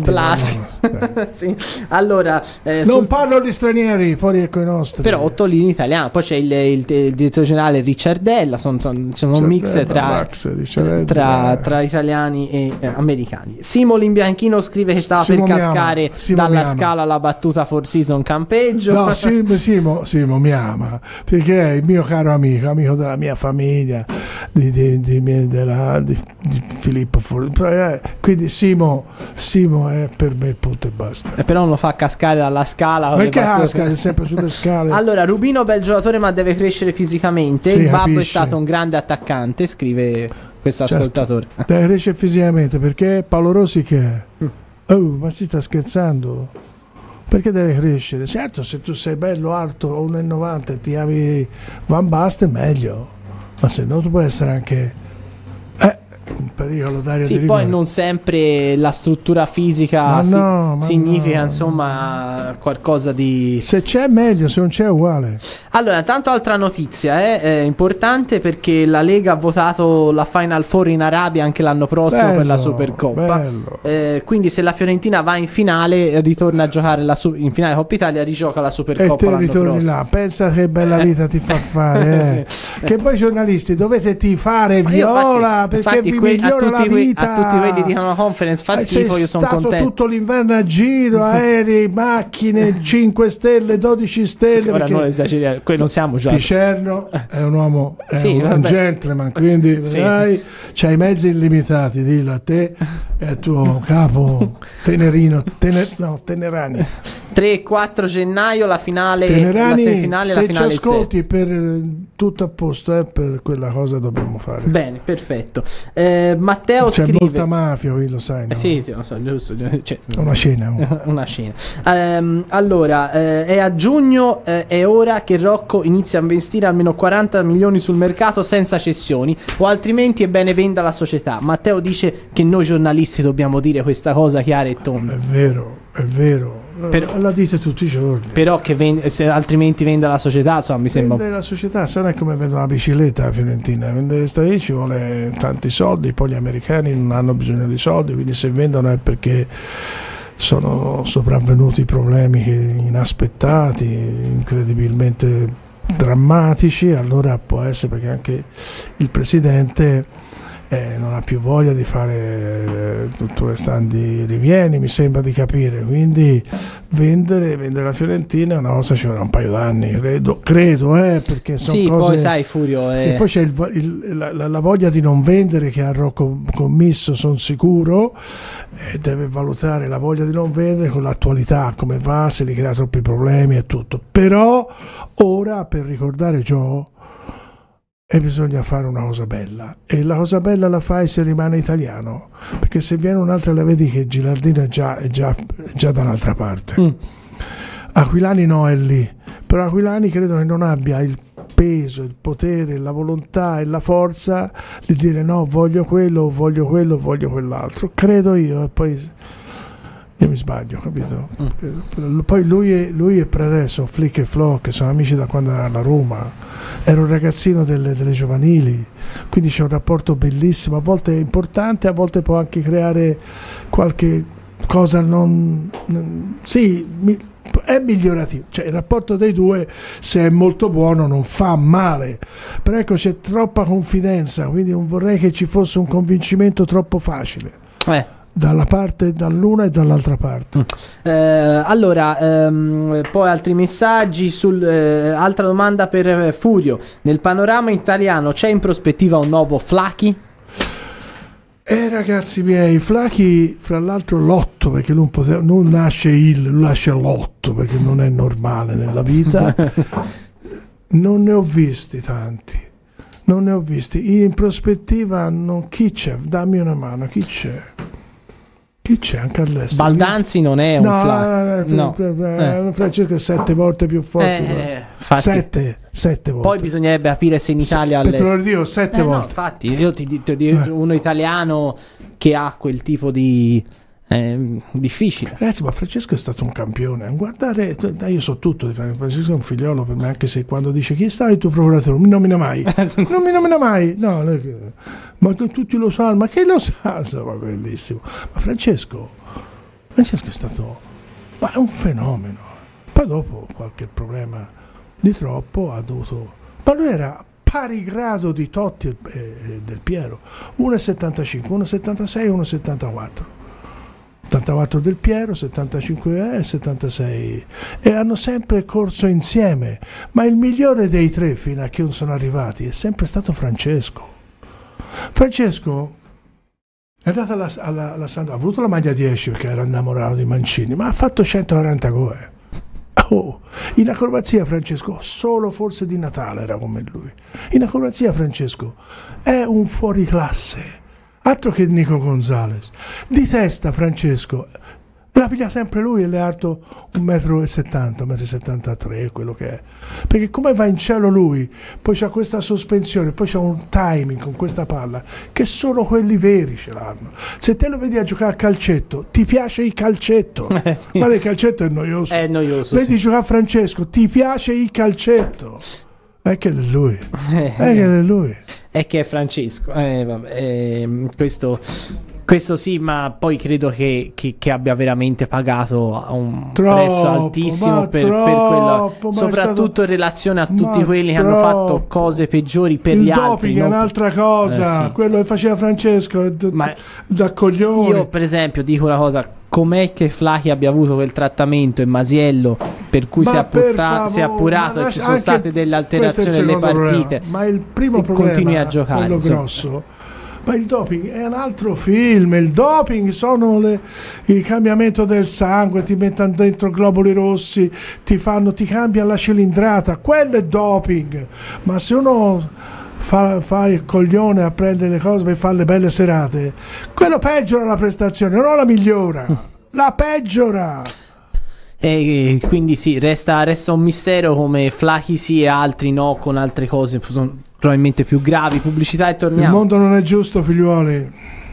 S8: Sì. Allora,
S9: non parlo di stranieri fuori con i nostri.
S8: Però Ottolini italiano, poi c'è il direttore generale Ricciardella, sono un mix tra italiani e americani. Simo Limbianchino scrive che stava
S9: Simo
S8: per
S9: mi ama,
S8: cascare
S9: Simo
S8: dalla
S9: mi ama.
S8: scala la battuta Four Seasons campeggio.
S9: No, Simo mi ama perché è il mio caro amico della mia famiglia, di Filippo quindi Simo è per me punto e basta.
S8: Però non lo fa cascare dalla scala.
S9: Perché casca? È sempre sulle scale.
S8: Allora, Rubino bel giocatore ma deve crescere fisicamente.
S9: Sì,
S8: il babbo
S9: capisce.
S8: è stato un grande attaccante, scrive questo ascoltatore.
S9: Deve crescere fisicamente perché Paolo Rossi che è? Oh, ma si sta scherzando? Perché deve crescere? Certo, se tu sei bello alto 1,90 e ti ami Van Basten meglio, ma se no tu puoi essere anche un pericolo d'aria di
S8: Sì,
S9: rigore.
S8: poi non sempre la struttura fisica significa insomma qualcosa di...
S9: Se c'è meglio, se non c'è uguale.
S8: Allora, tanto altra notizia è importante perché la Lega ha votato la Final Four in Arabia anche l'anno prossimo per la Supercoppa. Quindi se la Fiorentina va in finale ritorna a giocare in finale Coppa Italia, rigioca la Supercoppa
S9: e te
S8: l'anno
S9: ritorni
S8: prossimo.
S9: là, pensa che bella vita ti fa fare
S8: Sì.
S9: Che voi giornalisti dovete tifare
S8: Ma io
S9: Viola
S8: infatti
S9: perché vi migliora la vita.
S8: a tutti quelli dicono la conference fa schifo, io sono
S9: stato
S8: contento.
S9: tutto l'inverno a giro, aerei, macchine, 5 stelle, 12 stelle.
S8: Sì, ora
S9: perché
S8: non esageriamo, qui non siamo già.
S9: Picerno è un uomo, è
S8: Sì,
S9: un
S8: vabbè.
S9: gentleman, quindi
S8: Sì.
S9: c'hai i mezzi illimitati, dillo a te e al tuo capo Tenerani.
S8: 3 e 4 gennaio la finale,
S9: Tenerani,
S8: la semifinale e la
S9: se
S8: finale
S9: ci ascolti per tutto a posto, per quella cosa dobbiamo fare.
S8: Bene, perfetto. Matteo
S9: C'è
S8: scrive
S9: molta mafia, qui lo sai, no?
S8: sì, lo so, giusto, cioè,
S9: Una scena.
S8: una scena. Allora, è a giugno, è ora che Rocco inizia a investire almeno 40 milioni sul mercato senza cessioni, o altrimenti è bene venda la società. Matteo dice che noi giornalisti dobbiamo dire questa cosa chiara e tonda.
S9: È vero. La dite tutti i giorni.
S8: Però che se altrimenti venda la società, insomma, mi sembra.
S9: Vendere la società, sai come vendono la bicicletta a Fiorentina? Vendere sta ci vuole tanti soldi, poi gli americani non hanno bisogno di soldi, quindi se vendono è perché sono sopravvenuti problemi inaspettati, incredibilmente drammatici. Allora può essere perché anche il presidente non ha più voglia di fare tutto quest'anni rivieni, mi sembra di capire, quindi vendere la Fiorentina è una cosa, ci vorrà un paio d'anni, credo perché sono
S8: sì,
S9: cose,
S8: poi sai Furio
S9: e poi c'è la voglia di non vendere che ha Rocco commisso, sono sicuro, e deve valutare la voglia di non vendere con l'attualità, come va, se li crea troppi problemi e tutto. Però ora, per ricordare Joe, e bisogna fare una cosa bella, e la cosa bella la fai se rimane italiano, perché se viene un'altra la vedi che Gilardino è già da un'altra parte. Aquilani no, è lì, però Aquilani credo che non abbia il peso, il potere, la volontà e la forza di dire no, voglio quello, voglio quell'altro, credo io, e poi io mi sbaglio, capito? Poi lui e Pradeso, Flick e Flock, che sono amici da quando era alla Roma, era un ragazzino delle giovanili, quindi c'è un rapporto bellissimo, a volte è importante, a volte può anche creare qualche cosa è migliorativo, cioè il rapporto dei due, se è molto buono, non fa male, però ecco, c'è troppa confidenza, quindi non vorrei che ci fosse un convincimento troppo facile dall'una e dall'altra parte.
S8: Allora, poi altri messaggi altra domanda per Furio: nel panorama italiano c'è in prospettiva un nuovo Flacchi?
S9: Ragazzi miei, Flacchi, fra l'altro Lotto, perché non nasce lui nasce Lotto, perché non è normale nella vita. Non ne ho visti tanti, in prospettiva chi c'è? Dammi una mano, chi c'è anche all'estero?
S8: Baldanzi non è un Flacchi, no.
S9: Francesco è 7 volte più forte, 7 volte.
S8: Poi bisognerebbe capire se in Italia all'estero.
S9: Te lo dico 7 volte.
S8: No, infatti io ti dico uno italiano che ha quel tipo di difficile.
S9: Ragazzi, ma Francesco è stato un campione. Guardare, io so tutto di Francesco, è un figliolo per me, anche se quando dice chi è stato il tuo procuratore non mi nomina mai. Non mi nomina mai. No, ma tutti lo sanno, ma che lo sa? Ma bellissimo. Ma Francesco è stato è un fenomeno. Poi dopo qualche problema di troppo ha dovuto, ma lui era pari grado di Totti e Del Piero, 1,75, 1,76, 1,74. 74 Del Piero, 75 e 76, e hanno sempre corso insieme, ma il migliore dei tre fino a che non sono arrivati è sempre stato Francesco. Francesco è andato alla Sampdoria, ha avuto la maglia 10 perché era innamorato di Mancini, ma ha fatto 140 gol. Oh, in acrobazia Francesco, solo forse Di Natale era come lui. In acrobazia Francesco è un fuoriclasse. Altro che Nico Gonzalez. Di testa Francesco la piglia sempre lui, e è alto 1,70 m, 1,73 m, quello che è. Perché come va in cielo lui, poi c'ha questa sospensione, poi c'ha un timing con questa palla che solo quelli veri ce l'hanno. Se te lo vedi a giocare a calcetto, ti piace il calcetto.
S8: Sì.
S9: Ma il calcetto è noioso.
S8: È noioso.
S9: Vedi
S8: sì.
S9: giocare a Francesco, ti piace il calcetto. È che è lui. È che è lui.
S8: È che è Francesco. Vabbè, questo sì, ma poi credo che abbia veramente pagato un prezzo altissimo per quello, soprattutto in relazione a tutti quelli che hanno fatto cose peggiori per gli altri. Il
S9: doping è un'altra cosa,
S8: sì.
S9: Quello che faceva Francesco da coglione.
S8: Io per esempio dico una cosa: com'è che Flachi abbia avuto quel trattamento in Masiello per cui si è appurato e ci sono state delle alterazioni delle partite,
S9: ma il primo problema,
S8: continui a giocare,
S9: quello grosso. Ma il doping è un altro film. Il doping sono il cambiamento del sangue, ti mettono dentro globuli rossi, ti cambiano la cilindrata, quello è doping. Ma se uno fa il coglione a prendere le cose per fare le belle serate, quello peggiora la prestazione, non la migliora, la peggiora.
S8: E quindi sì, resta un mistero come Flachi sì e altri no, con altre cose probabilmente più gravi. Pubblicità e torniamo.
S9: Il mondo non è giusto, figliuoli.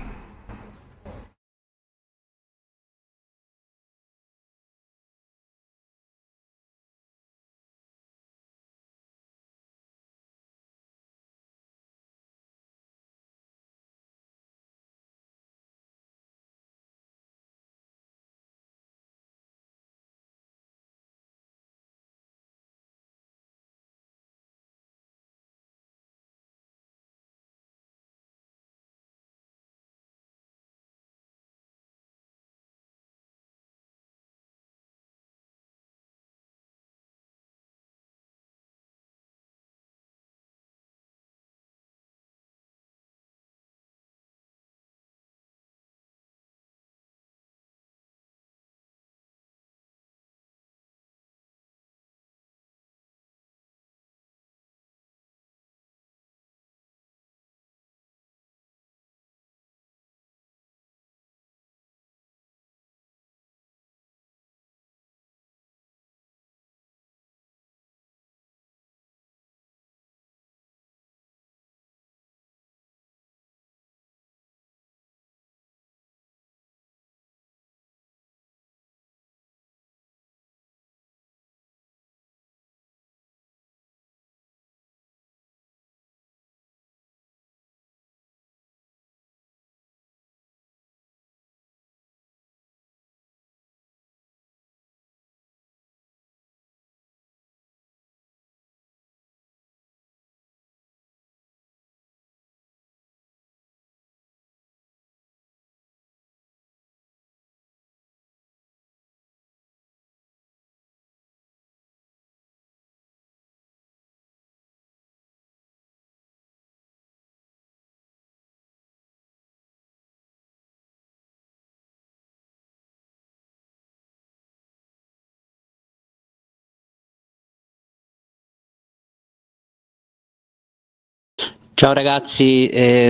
S17: Ciao ragazzi,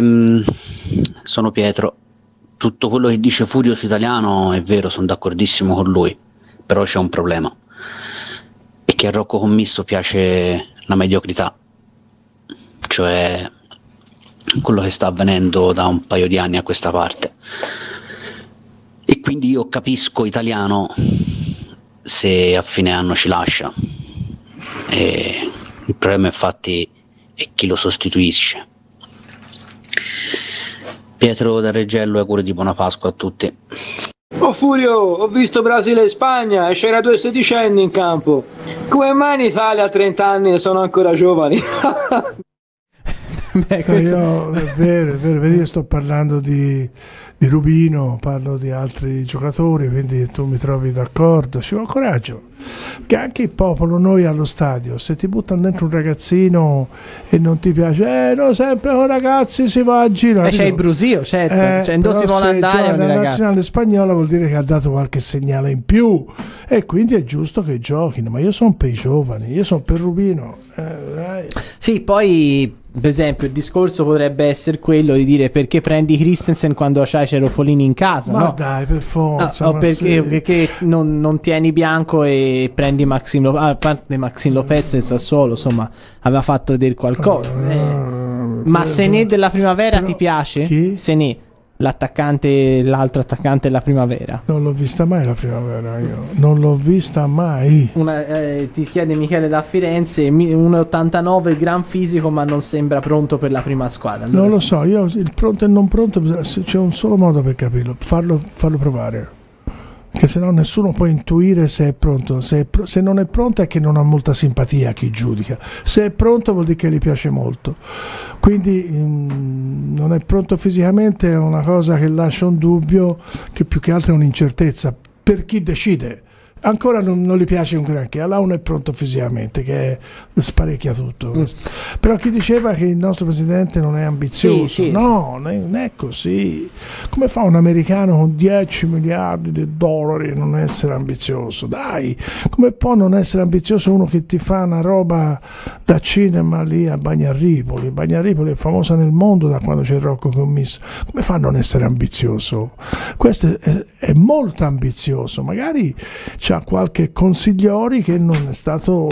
S17: sono Pietro. Tutto quello che dice Furio su Italiano è vero, sono d'accordissimo con lui, però c'è un problema, è che a Rocco Commisso piace la mediocrità, cioè quello che sta avvenendo da un paio di anni a questa parte, e quindi io capisco Italiano se a fine anno ci lascia, e il problema infatti e chi lo sostituisce. Pietro da Reggello, auguri di buona Pasqua a tutti.
S18: Oh Furio, ho visto Brasile e Spagna e c'era 2 sedicenni in campo. Come mai in Italia a 30 anni sono ancora giovani?
S8: Beh,
S9: Io, è vero, vedi, io sto parlando di Rubino, parlo di altri giocatori, quindi tu mi trovi d'accordo, ci vuole coraggio, che anche il popolo, noi allo stadio, se ti buttano dentro un ragazzino e non ti piace, no, sempre con ragazzi si va a giro,
S8: c'è il brusio, certo, cioè non si vuole andare
S9: la nazionale spagnola vuol dire che ha dato qualche segnale in più e quindi è giusto che giochino, ma io sono per i giovani, io sono per Rubino.
S8: Sì, poi per esempio il discorso potrebbe essere quello di dire perché prendi Christensen quando c'hai Cerofolini in casa,
S9: ma
S8: no?
S9: dai, per forza,
S8: o perché non tieni Bianco e prendi Maxim Lopez, a parte Maxim Lopez e Sassuolo, insomma, aveva fatto vedere qualcosa. Ma Sené della Primavera ti piace?
S9: Chi?
S8: Sené, l'altro attaccante della Primavera.
S9: Non l'ho vista mai la Primavera, io non l'ho vista mai.
S8: Ti chiede Michele da Firenze, 1,89, gran fisico ma non sembra pronto per la prima squadra. Allora
S9: non lo so, io il pronto e non pronto c'è un solo modo per capirlo, farlo provare, che se no nessuno può intuire se è pronto. Se non è pronto è che non ha molta simpatia a chi giudica, se è pronto vuol dire che gli piace molto, quindi non è pronto fisicamente, è una cosa che lascia un dubbio, che più che altro è un'incertezza per chi decide. Ancora non gli piace un granché, allora uno è pronto fisicamente, che sparecchia tutto. Però chi diceva che il nostro presidente non è ambizioso,
S8: sì,
S9: non è così. Come fa un americano con 10 miliardi di dollari non essere ambizioso? Dai, come può non essere ambizioso uno che ti fa una roba da cinema lì a Bagnaripoli? Bagnaripoli è famosa nel mondo da quando c'è Rocco Commisso. Come fa a non essere ambizioso? Questo è molto ambizioso, magari c'ha qualche consigliori che non è stato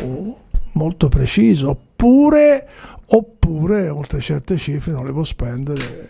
S9: molto preciso, oppure oltre certe cifre non le può spendere.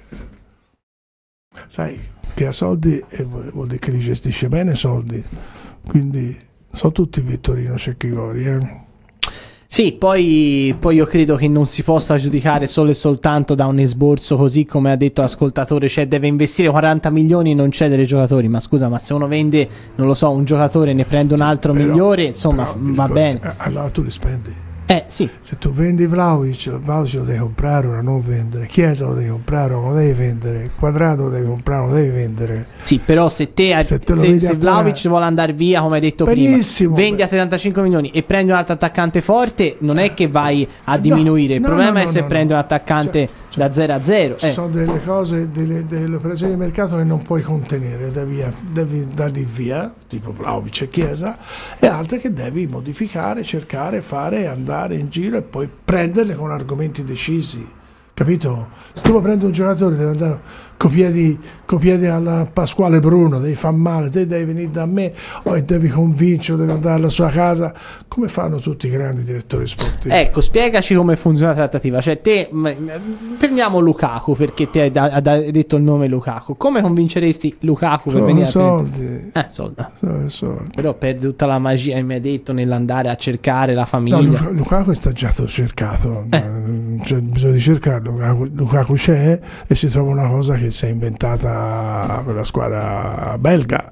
S9: Sai che ha soldi vuol dire che li gestisce bene soldi, quindi sono tutti Vittorino Cecchigori,
S8: Sì, poi io credo che non si possa giudicare solo e soltanto da un esborso, così come ha detto l'ascoltatore, cioè deve investire 40 milioni e non cedere giocatori. Ma scusa, ma se uno vende, non lo so, un giocatore e ne prende un altro migliore, insomma, va bene.
S9: Allora tu li spendi.
S8: Sì.
S9: Se tu vendi Vlahovic lo devi comprare o non vendere, Chiesa lo devi comprare o lo devi vendere, Quadrato lo devi comprare o lo devi vendere.
S8: Sì, però se Vlahovic vuole andare via, come hai detto prima, vendi a 75 milioni e prendi un altro attaccante forte, non è che vai a diminuire. Il problema è se prendi un attaccante da 0 a 0.
S9: Ci sono delle cose, delle operazioni di mercato che non puoi contenere, devi darli via, tipo Vlahovic e Chiesa, e altre che devi modificare, cercare, fare, andare in giro e poi prenderle con argomenti decisi, capito? Se tu prendi un giocatore devi andare copiati alla Pasquale Bruno, devi far male, te devi venire da me o devi convincerlo, devi andare alla sua casa, come fanno tutti i grandi direttori sportivi.
S8: Ecco, spiegaci come funziona la trattativa. Cioè prendiamo Lukaku, perché ti hai detto il nome Lukaku. Come convinceresti Lukaku per venire
S9: soldi.
S8: Soldi.
S9: Soldi.
S8: Però perde tutta la magia, mi hai detto, nell'andare a cercare la famiglia.
S9: No, Lukaku è già stato cercato, cioè, bisogna di cercarlo. Lukaku c'è e si trova una cosa che si è inventata quella squadra belga.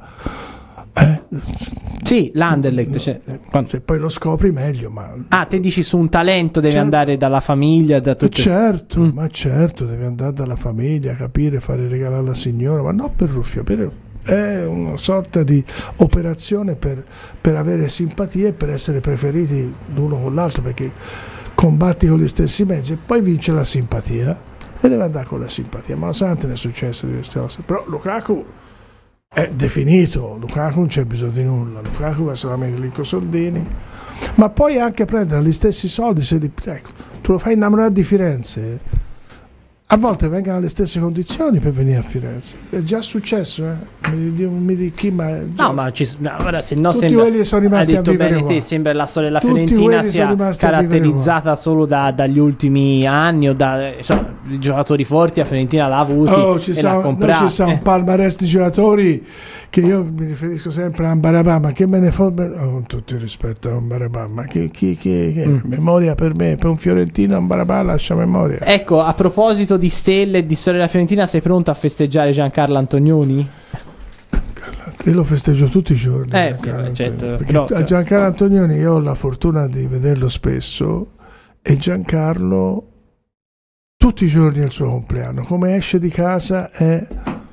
S8: Sì, l'Anderlecht.
S9: Se poi lo scopri meglio.
S8: Te dici su un talento devi andare dalla famiglia, da tutto.
S9: Certo, ma certo, devi andare dalla famiglia, capire, fare regalare alla signora, ma non per ruffia, è una sorta di operazione per avere simpatia e per essere preferiti l'uno con l'altro, perché combatti con gli stessi mezzi e poi vince la simpatia e deve andare con la simpatia. Ma Sante ne è successo di queste cose. Però Lukaku è definito, Lukaku non c'è bisogno di nulla, Lukaku va solamente lì con soldini, ma poi anche prendere gli stessi soldi, tu lo fai innamorare di Firenze, a volte vengono alle stesse condizioni per venire a Firenze. È già successo, mi dici chi, ma già.
S8: Ora, se no
S9: tutti quelli sono rimasti a vivere
S8: bene, sembra la storia della Fiorentina sia caratterizzata solo dagli ultimi anni, o i giocatori forti la Fiorentina l'ha avuti e l'ha comprati.
S9: Ci sono un palmarès di giocatori che io mi riferisco sempre a Ambarabà, ma che me ne fa, con tutto il rispetto a Ambarabà, ma memoria per me, per un fiorentino Ambarabà lascia memoria.
S8: Ecco, a proposito di stelle e di storia della Fiorentina, sei pronto a festeggiare Giancarlo Antonioni?
S9: Io lo festeggio tutti i giorni,
S8: certo,
S9: perché a Giancarlo Antonioni io ho la fortuna di vederlo spesso, e Giancarlo tutti i giorni è il suo compleanno, come esce di casa è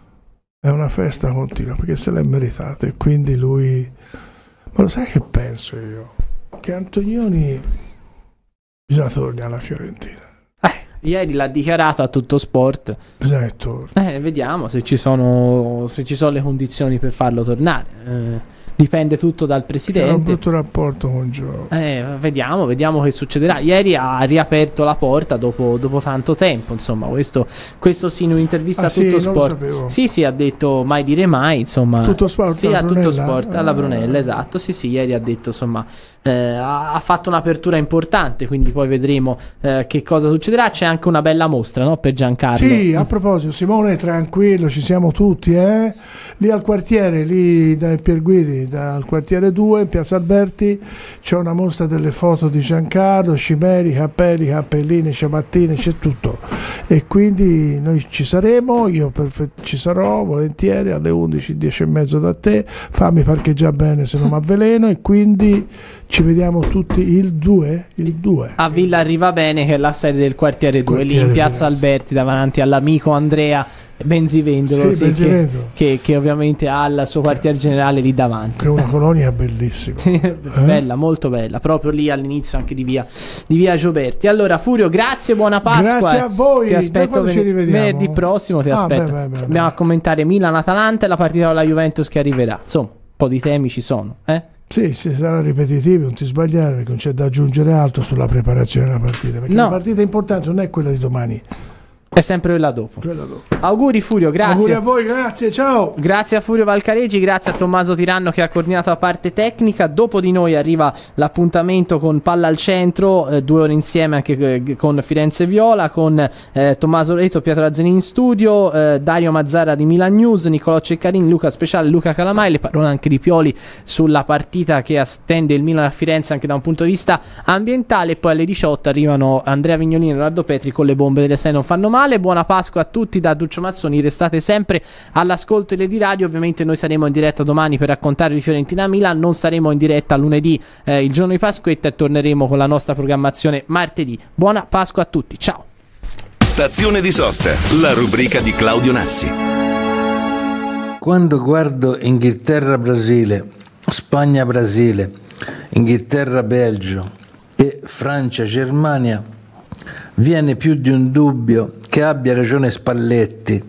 S9: una festa continua, perché se l'è meritato, e quindi lui... Ma lo sai che penso io? Che Antonioni bisogna tornare alla Fiorentina.
S8: Ieri l'ha dichiarato a Tutto Sport. Vediamo se ci sono le condizioni per farlo tornare. Dipende tutto dal presidente.
S9: C'è un brutto rapporto con Gio.
S8: Vediamo che succederà. Ieri ha riaperto la porta dopo tanto tempo. Insomma, questo sì, in un'intervista a Tutto Sport. Sì, ha detto mai dire mai. Insomma,
S9: Tutto Sport,
S8: sì, a Tutto Sport alla Brunella, esatto. Sì, ieri ha detto, insomma, ha fatto un'apertura importante. Quindi poi vedremo che cosa succederà. C'è anche una bella mostra, no, per Giancarlo.
S9: Sì, a proposito, Simone, tranquillo, ci siamo tutti, lì al quartiere, lì dai Pierguidi, dal quartiere 2 in Piazza Alberti, c'è una mostra delle foto di Giancarlo, cimeri, capelli, cappellini, ciabattine, c'è tutto, e quindi noi ci saremo, io ci sarò volentieri alle 11, 10 e mezzo da te, fammi parcheggiare bene se non mi avveleno, e quindi ci vediamo tutti il 2
S8: a Villa Arrivabene, che è la sede del quartiere 2, lì in Piazza Alberti, davanti all'amico Andrea Benzivendolo, che ovviamente ha il suo quartier generale lì davanti,
S9: che è una colonia bellissima.
S8: Bella, molto bella, proprio lì all'inizio anche di via Gioberti. Allora Furio, grazie, buona Pasqua,
S9: grazie a voi,
S8: ti aspetto venerdì prossimo, aspetto. Andiamo a commentare Milan-Atalanta e la partita con la Juventus che arriverà, insomma un po' di temi ci sono,
S9: Sì, se sarà ripetitivo non ti sbagliare, perché non c'è da aggiungere altro sulla preparazione della partita, perché la partita importante non è quella di domani,
S8: è sempre quella dopo. Auguri Furio, grazie.
S9: Auguri a voi, grazie, ciao.
S8: Grazie a Furio Valcareggi, grazie a Tommaso Tiranno che ha coordinato la parte tecnica. Dopo di noi arriva l'appuntamento con Palla al Centro, 2 ore insieme anche con Firenze Viola, con Tommaso Leto, Pietro Lazzarini in studio, Dario Mazzara di Milan News, Nicolò Ceccarini, Luca Speciale, Luca Calamai, le parole anche di Pioli sulla partita che attende il Milan a Firenze anche da un punto di vista ambientale. E poi alle 18 arrivano Andrea Vignolini e Leonardo Petri con le bombe delle 6 non fanno male. Buona Pasqua a tutti da Duccio Mazzoni, restate sempre all'ascolto di Radio. Ovviamente noi saremo in diretta domani per raccontare di Fiorentina Milan, non saremo in diretta lunedì, il giorno di Pasquetta, e torneremo con la nostra programmazione martedì. Buona Pasqua a tutti, ciao.
S19: Stazione di sosta, la rubrica di Claudio Nassi.
S20: Quando guardo Inghilterra-Brasile, Spagna-Brasile, Inghilterra-Belgio e Francia-Germania, viene più di un dubbio che abbia ragione Spalletti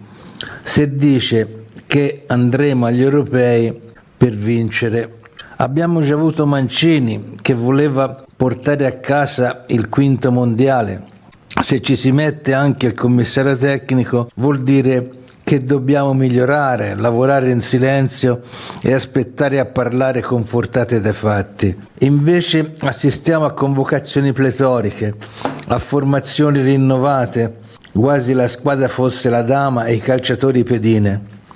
S20: se dice che andremo agli europei per vincere. Abbiamo già avuto Mancini che voleva portare a casa il 5° mondiale. Se ci si mette anche il commissario tecnico vuol dire che dobbiamo migliorare, lavorare in silenzio e aspettare a parlare confortati dai fatti. Invece assistiamo a convocazioni pletoriche, a formazioni rinnovate, quasi la squadra fosse la dama e i calciatori pedine.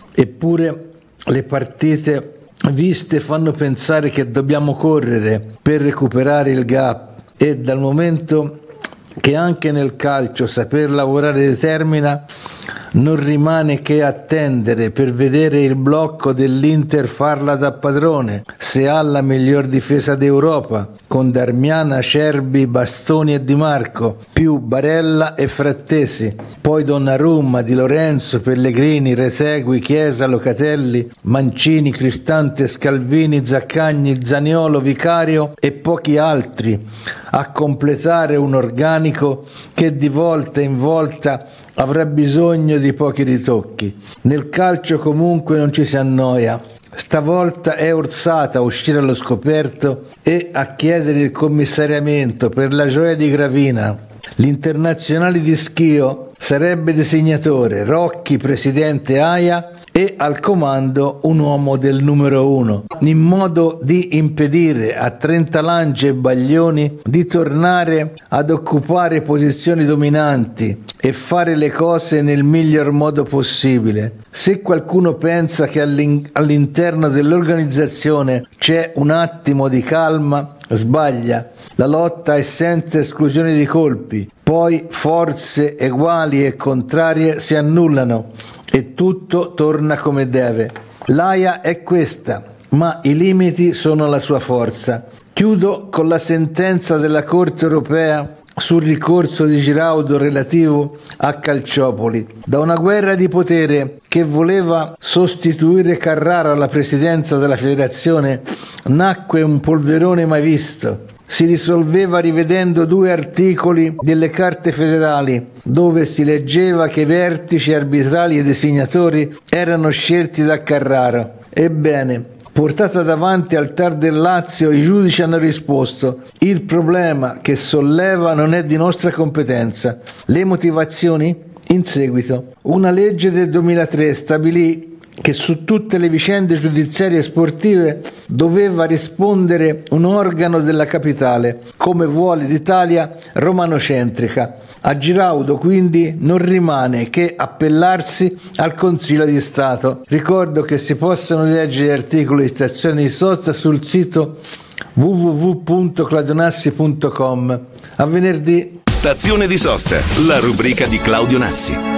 S20: Eppure le partite viste fanno pensare che dobbiamo correre per recuperare il gap, e dal momento che anche nel calcio saper lavorare determina, non rimane che attendere per vedere il blocco dell'Inter farla da padrone, se ha la miglior difesa d'Europa, con Darmian, Acerbi, Bastoni e Di Marco, più Barella e Frattesi, poi Donnarumma, Di Lorenzo, Pellegrini, Retegui, Chiesa, Locatelli, Mancini, Cristante, Scalvini, Zaccagni, Zaniolo, Vicario e pochi altri, a completare un organico che di volta in volta avrà bisogno di pochi ritocchi. Nel calcio comunque non ci si annoia. Stavolta è Orsata a uscire allo scoperto e a chiedere il commissariamento per la gioia di Gravina. L'internazionale di Schio sarebbe designatore, Rocchi presidente AIA e al comando un uomo del numero 1, in modo di impedire a Trentalange e Baglioni di tornare ad occupare posizioni dominanti e fare le cose nel miglior modo possibile. Se qualcuno pensa che all'interno dell'organizzazione c'è un attimo di calma, sbaglia. La lotta è senza esclusione di colpi, poi forze uguali e contrarie si annullano e tutto torna come deve. L'AIA è questa, ma i limiti sono la sua forza. Chiudo con la sentenza della Corte europea sul ricorso di Giraudo relativo a Calciopoli. Da una guerra di potere che voleva sostituire Carrara alla presidenza della federazione nacque un polverone mai visto. Si risolveva rivedendo 2 articoli delle carte federali dove si leggeva che i vertici arbitrali e designatori erano scelti da Carrara. Ebbene, portata davanti al TAR del Lazio, i giudici hanno risposto: il problema che solleva non è di nostra competenza. Le motivazioni? In seguito, una legge del 2003 stabilì che su tutte le vicende giudiziarie e sportive doveva rispondere un organo della capitale, come vuole l'Italia romanocentrica. A Giraudo quindi non rimane che appellarsi al Consiglio di Stato. Ricordo che si possono leggere articoli di Stazione di Sosta sul sito www.claudionassi.com. A venerdì.
S19: Stazione di Sosta, la rubrica di Claudio Nassi.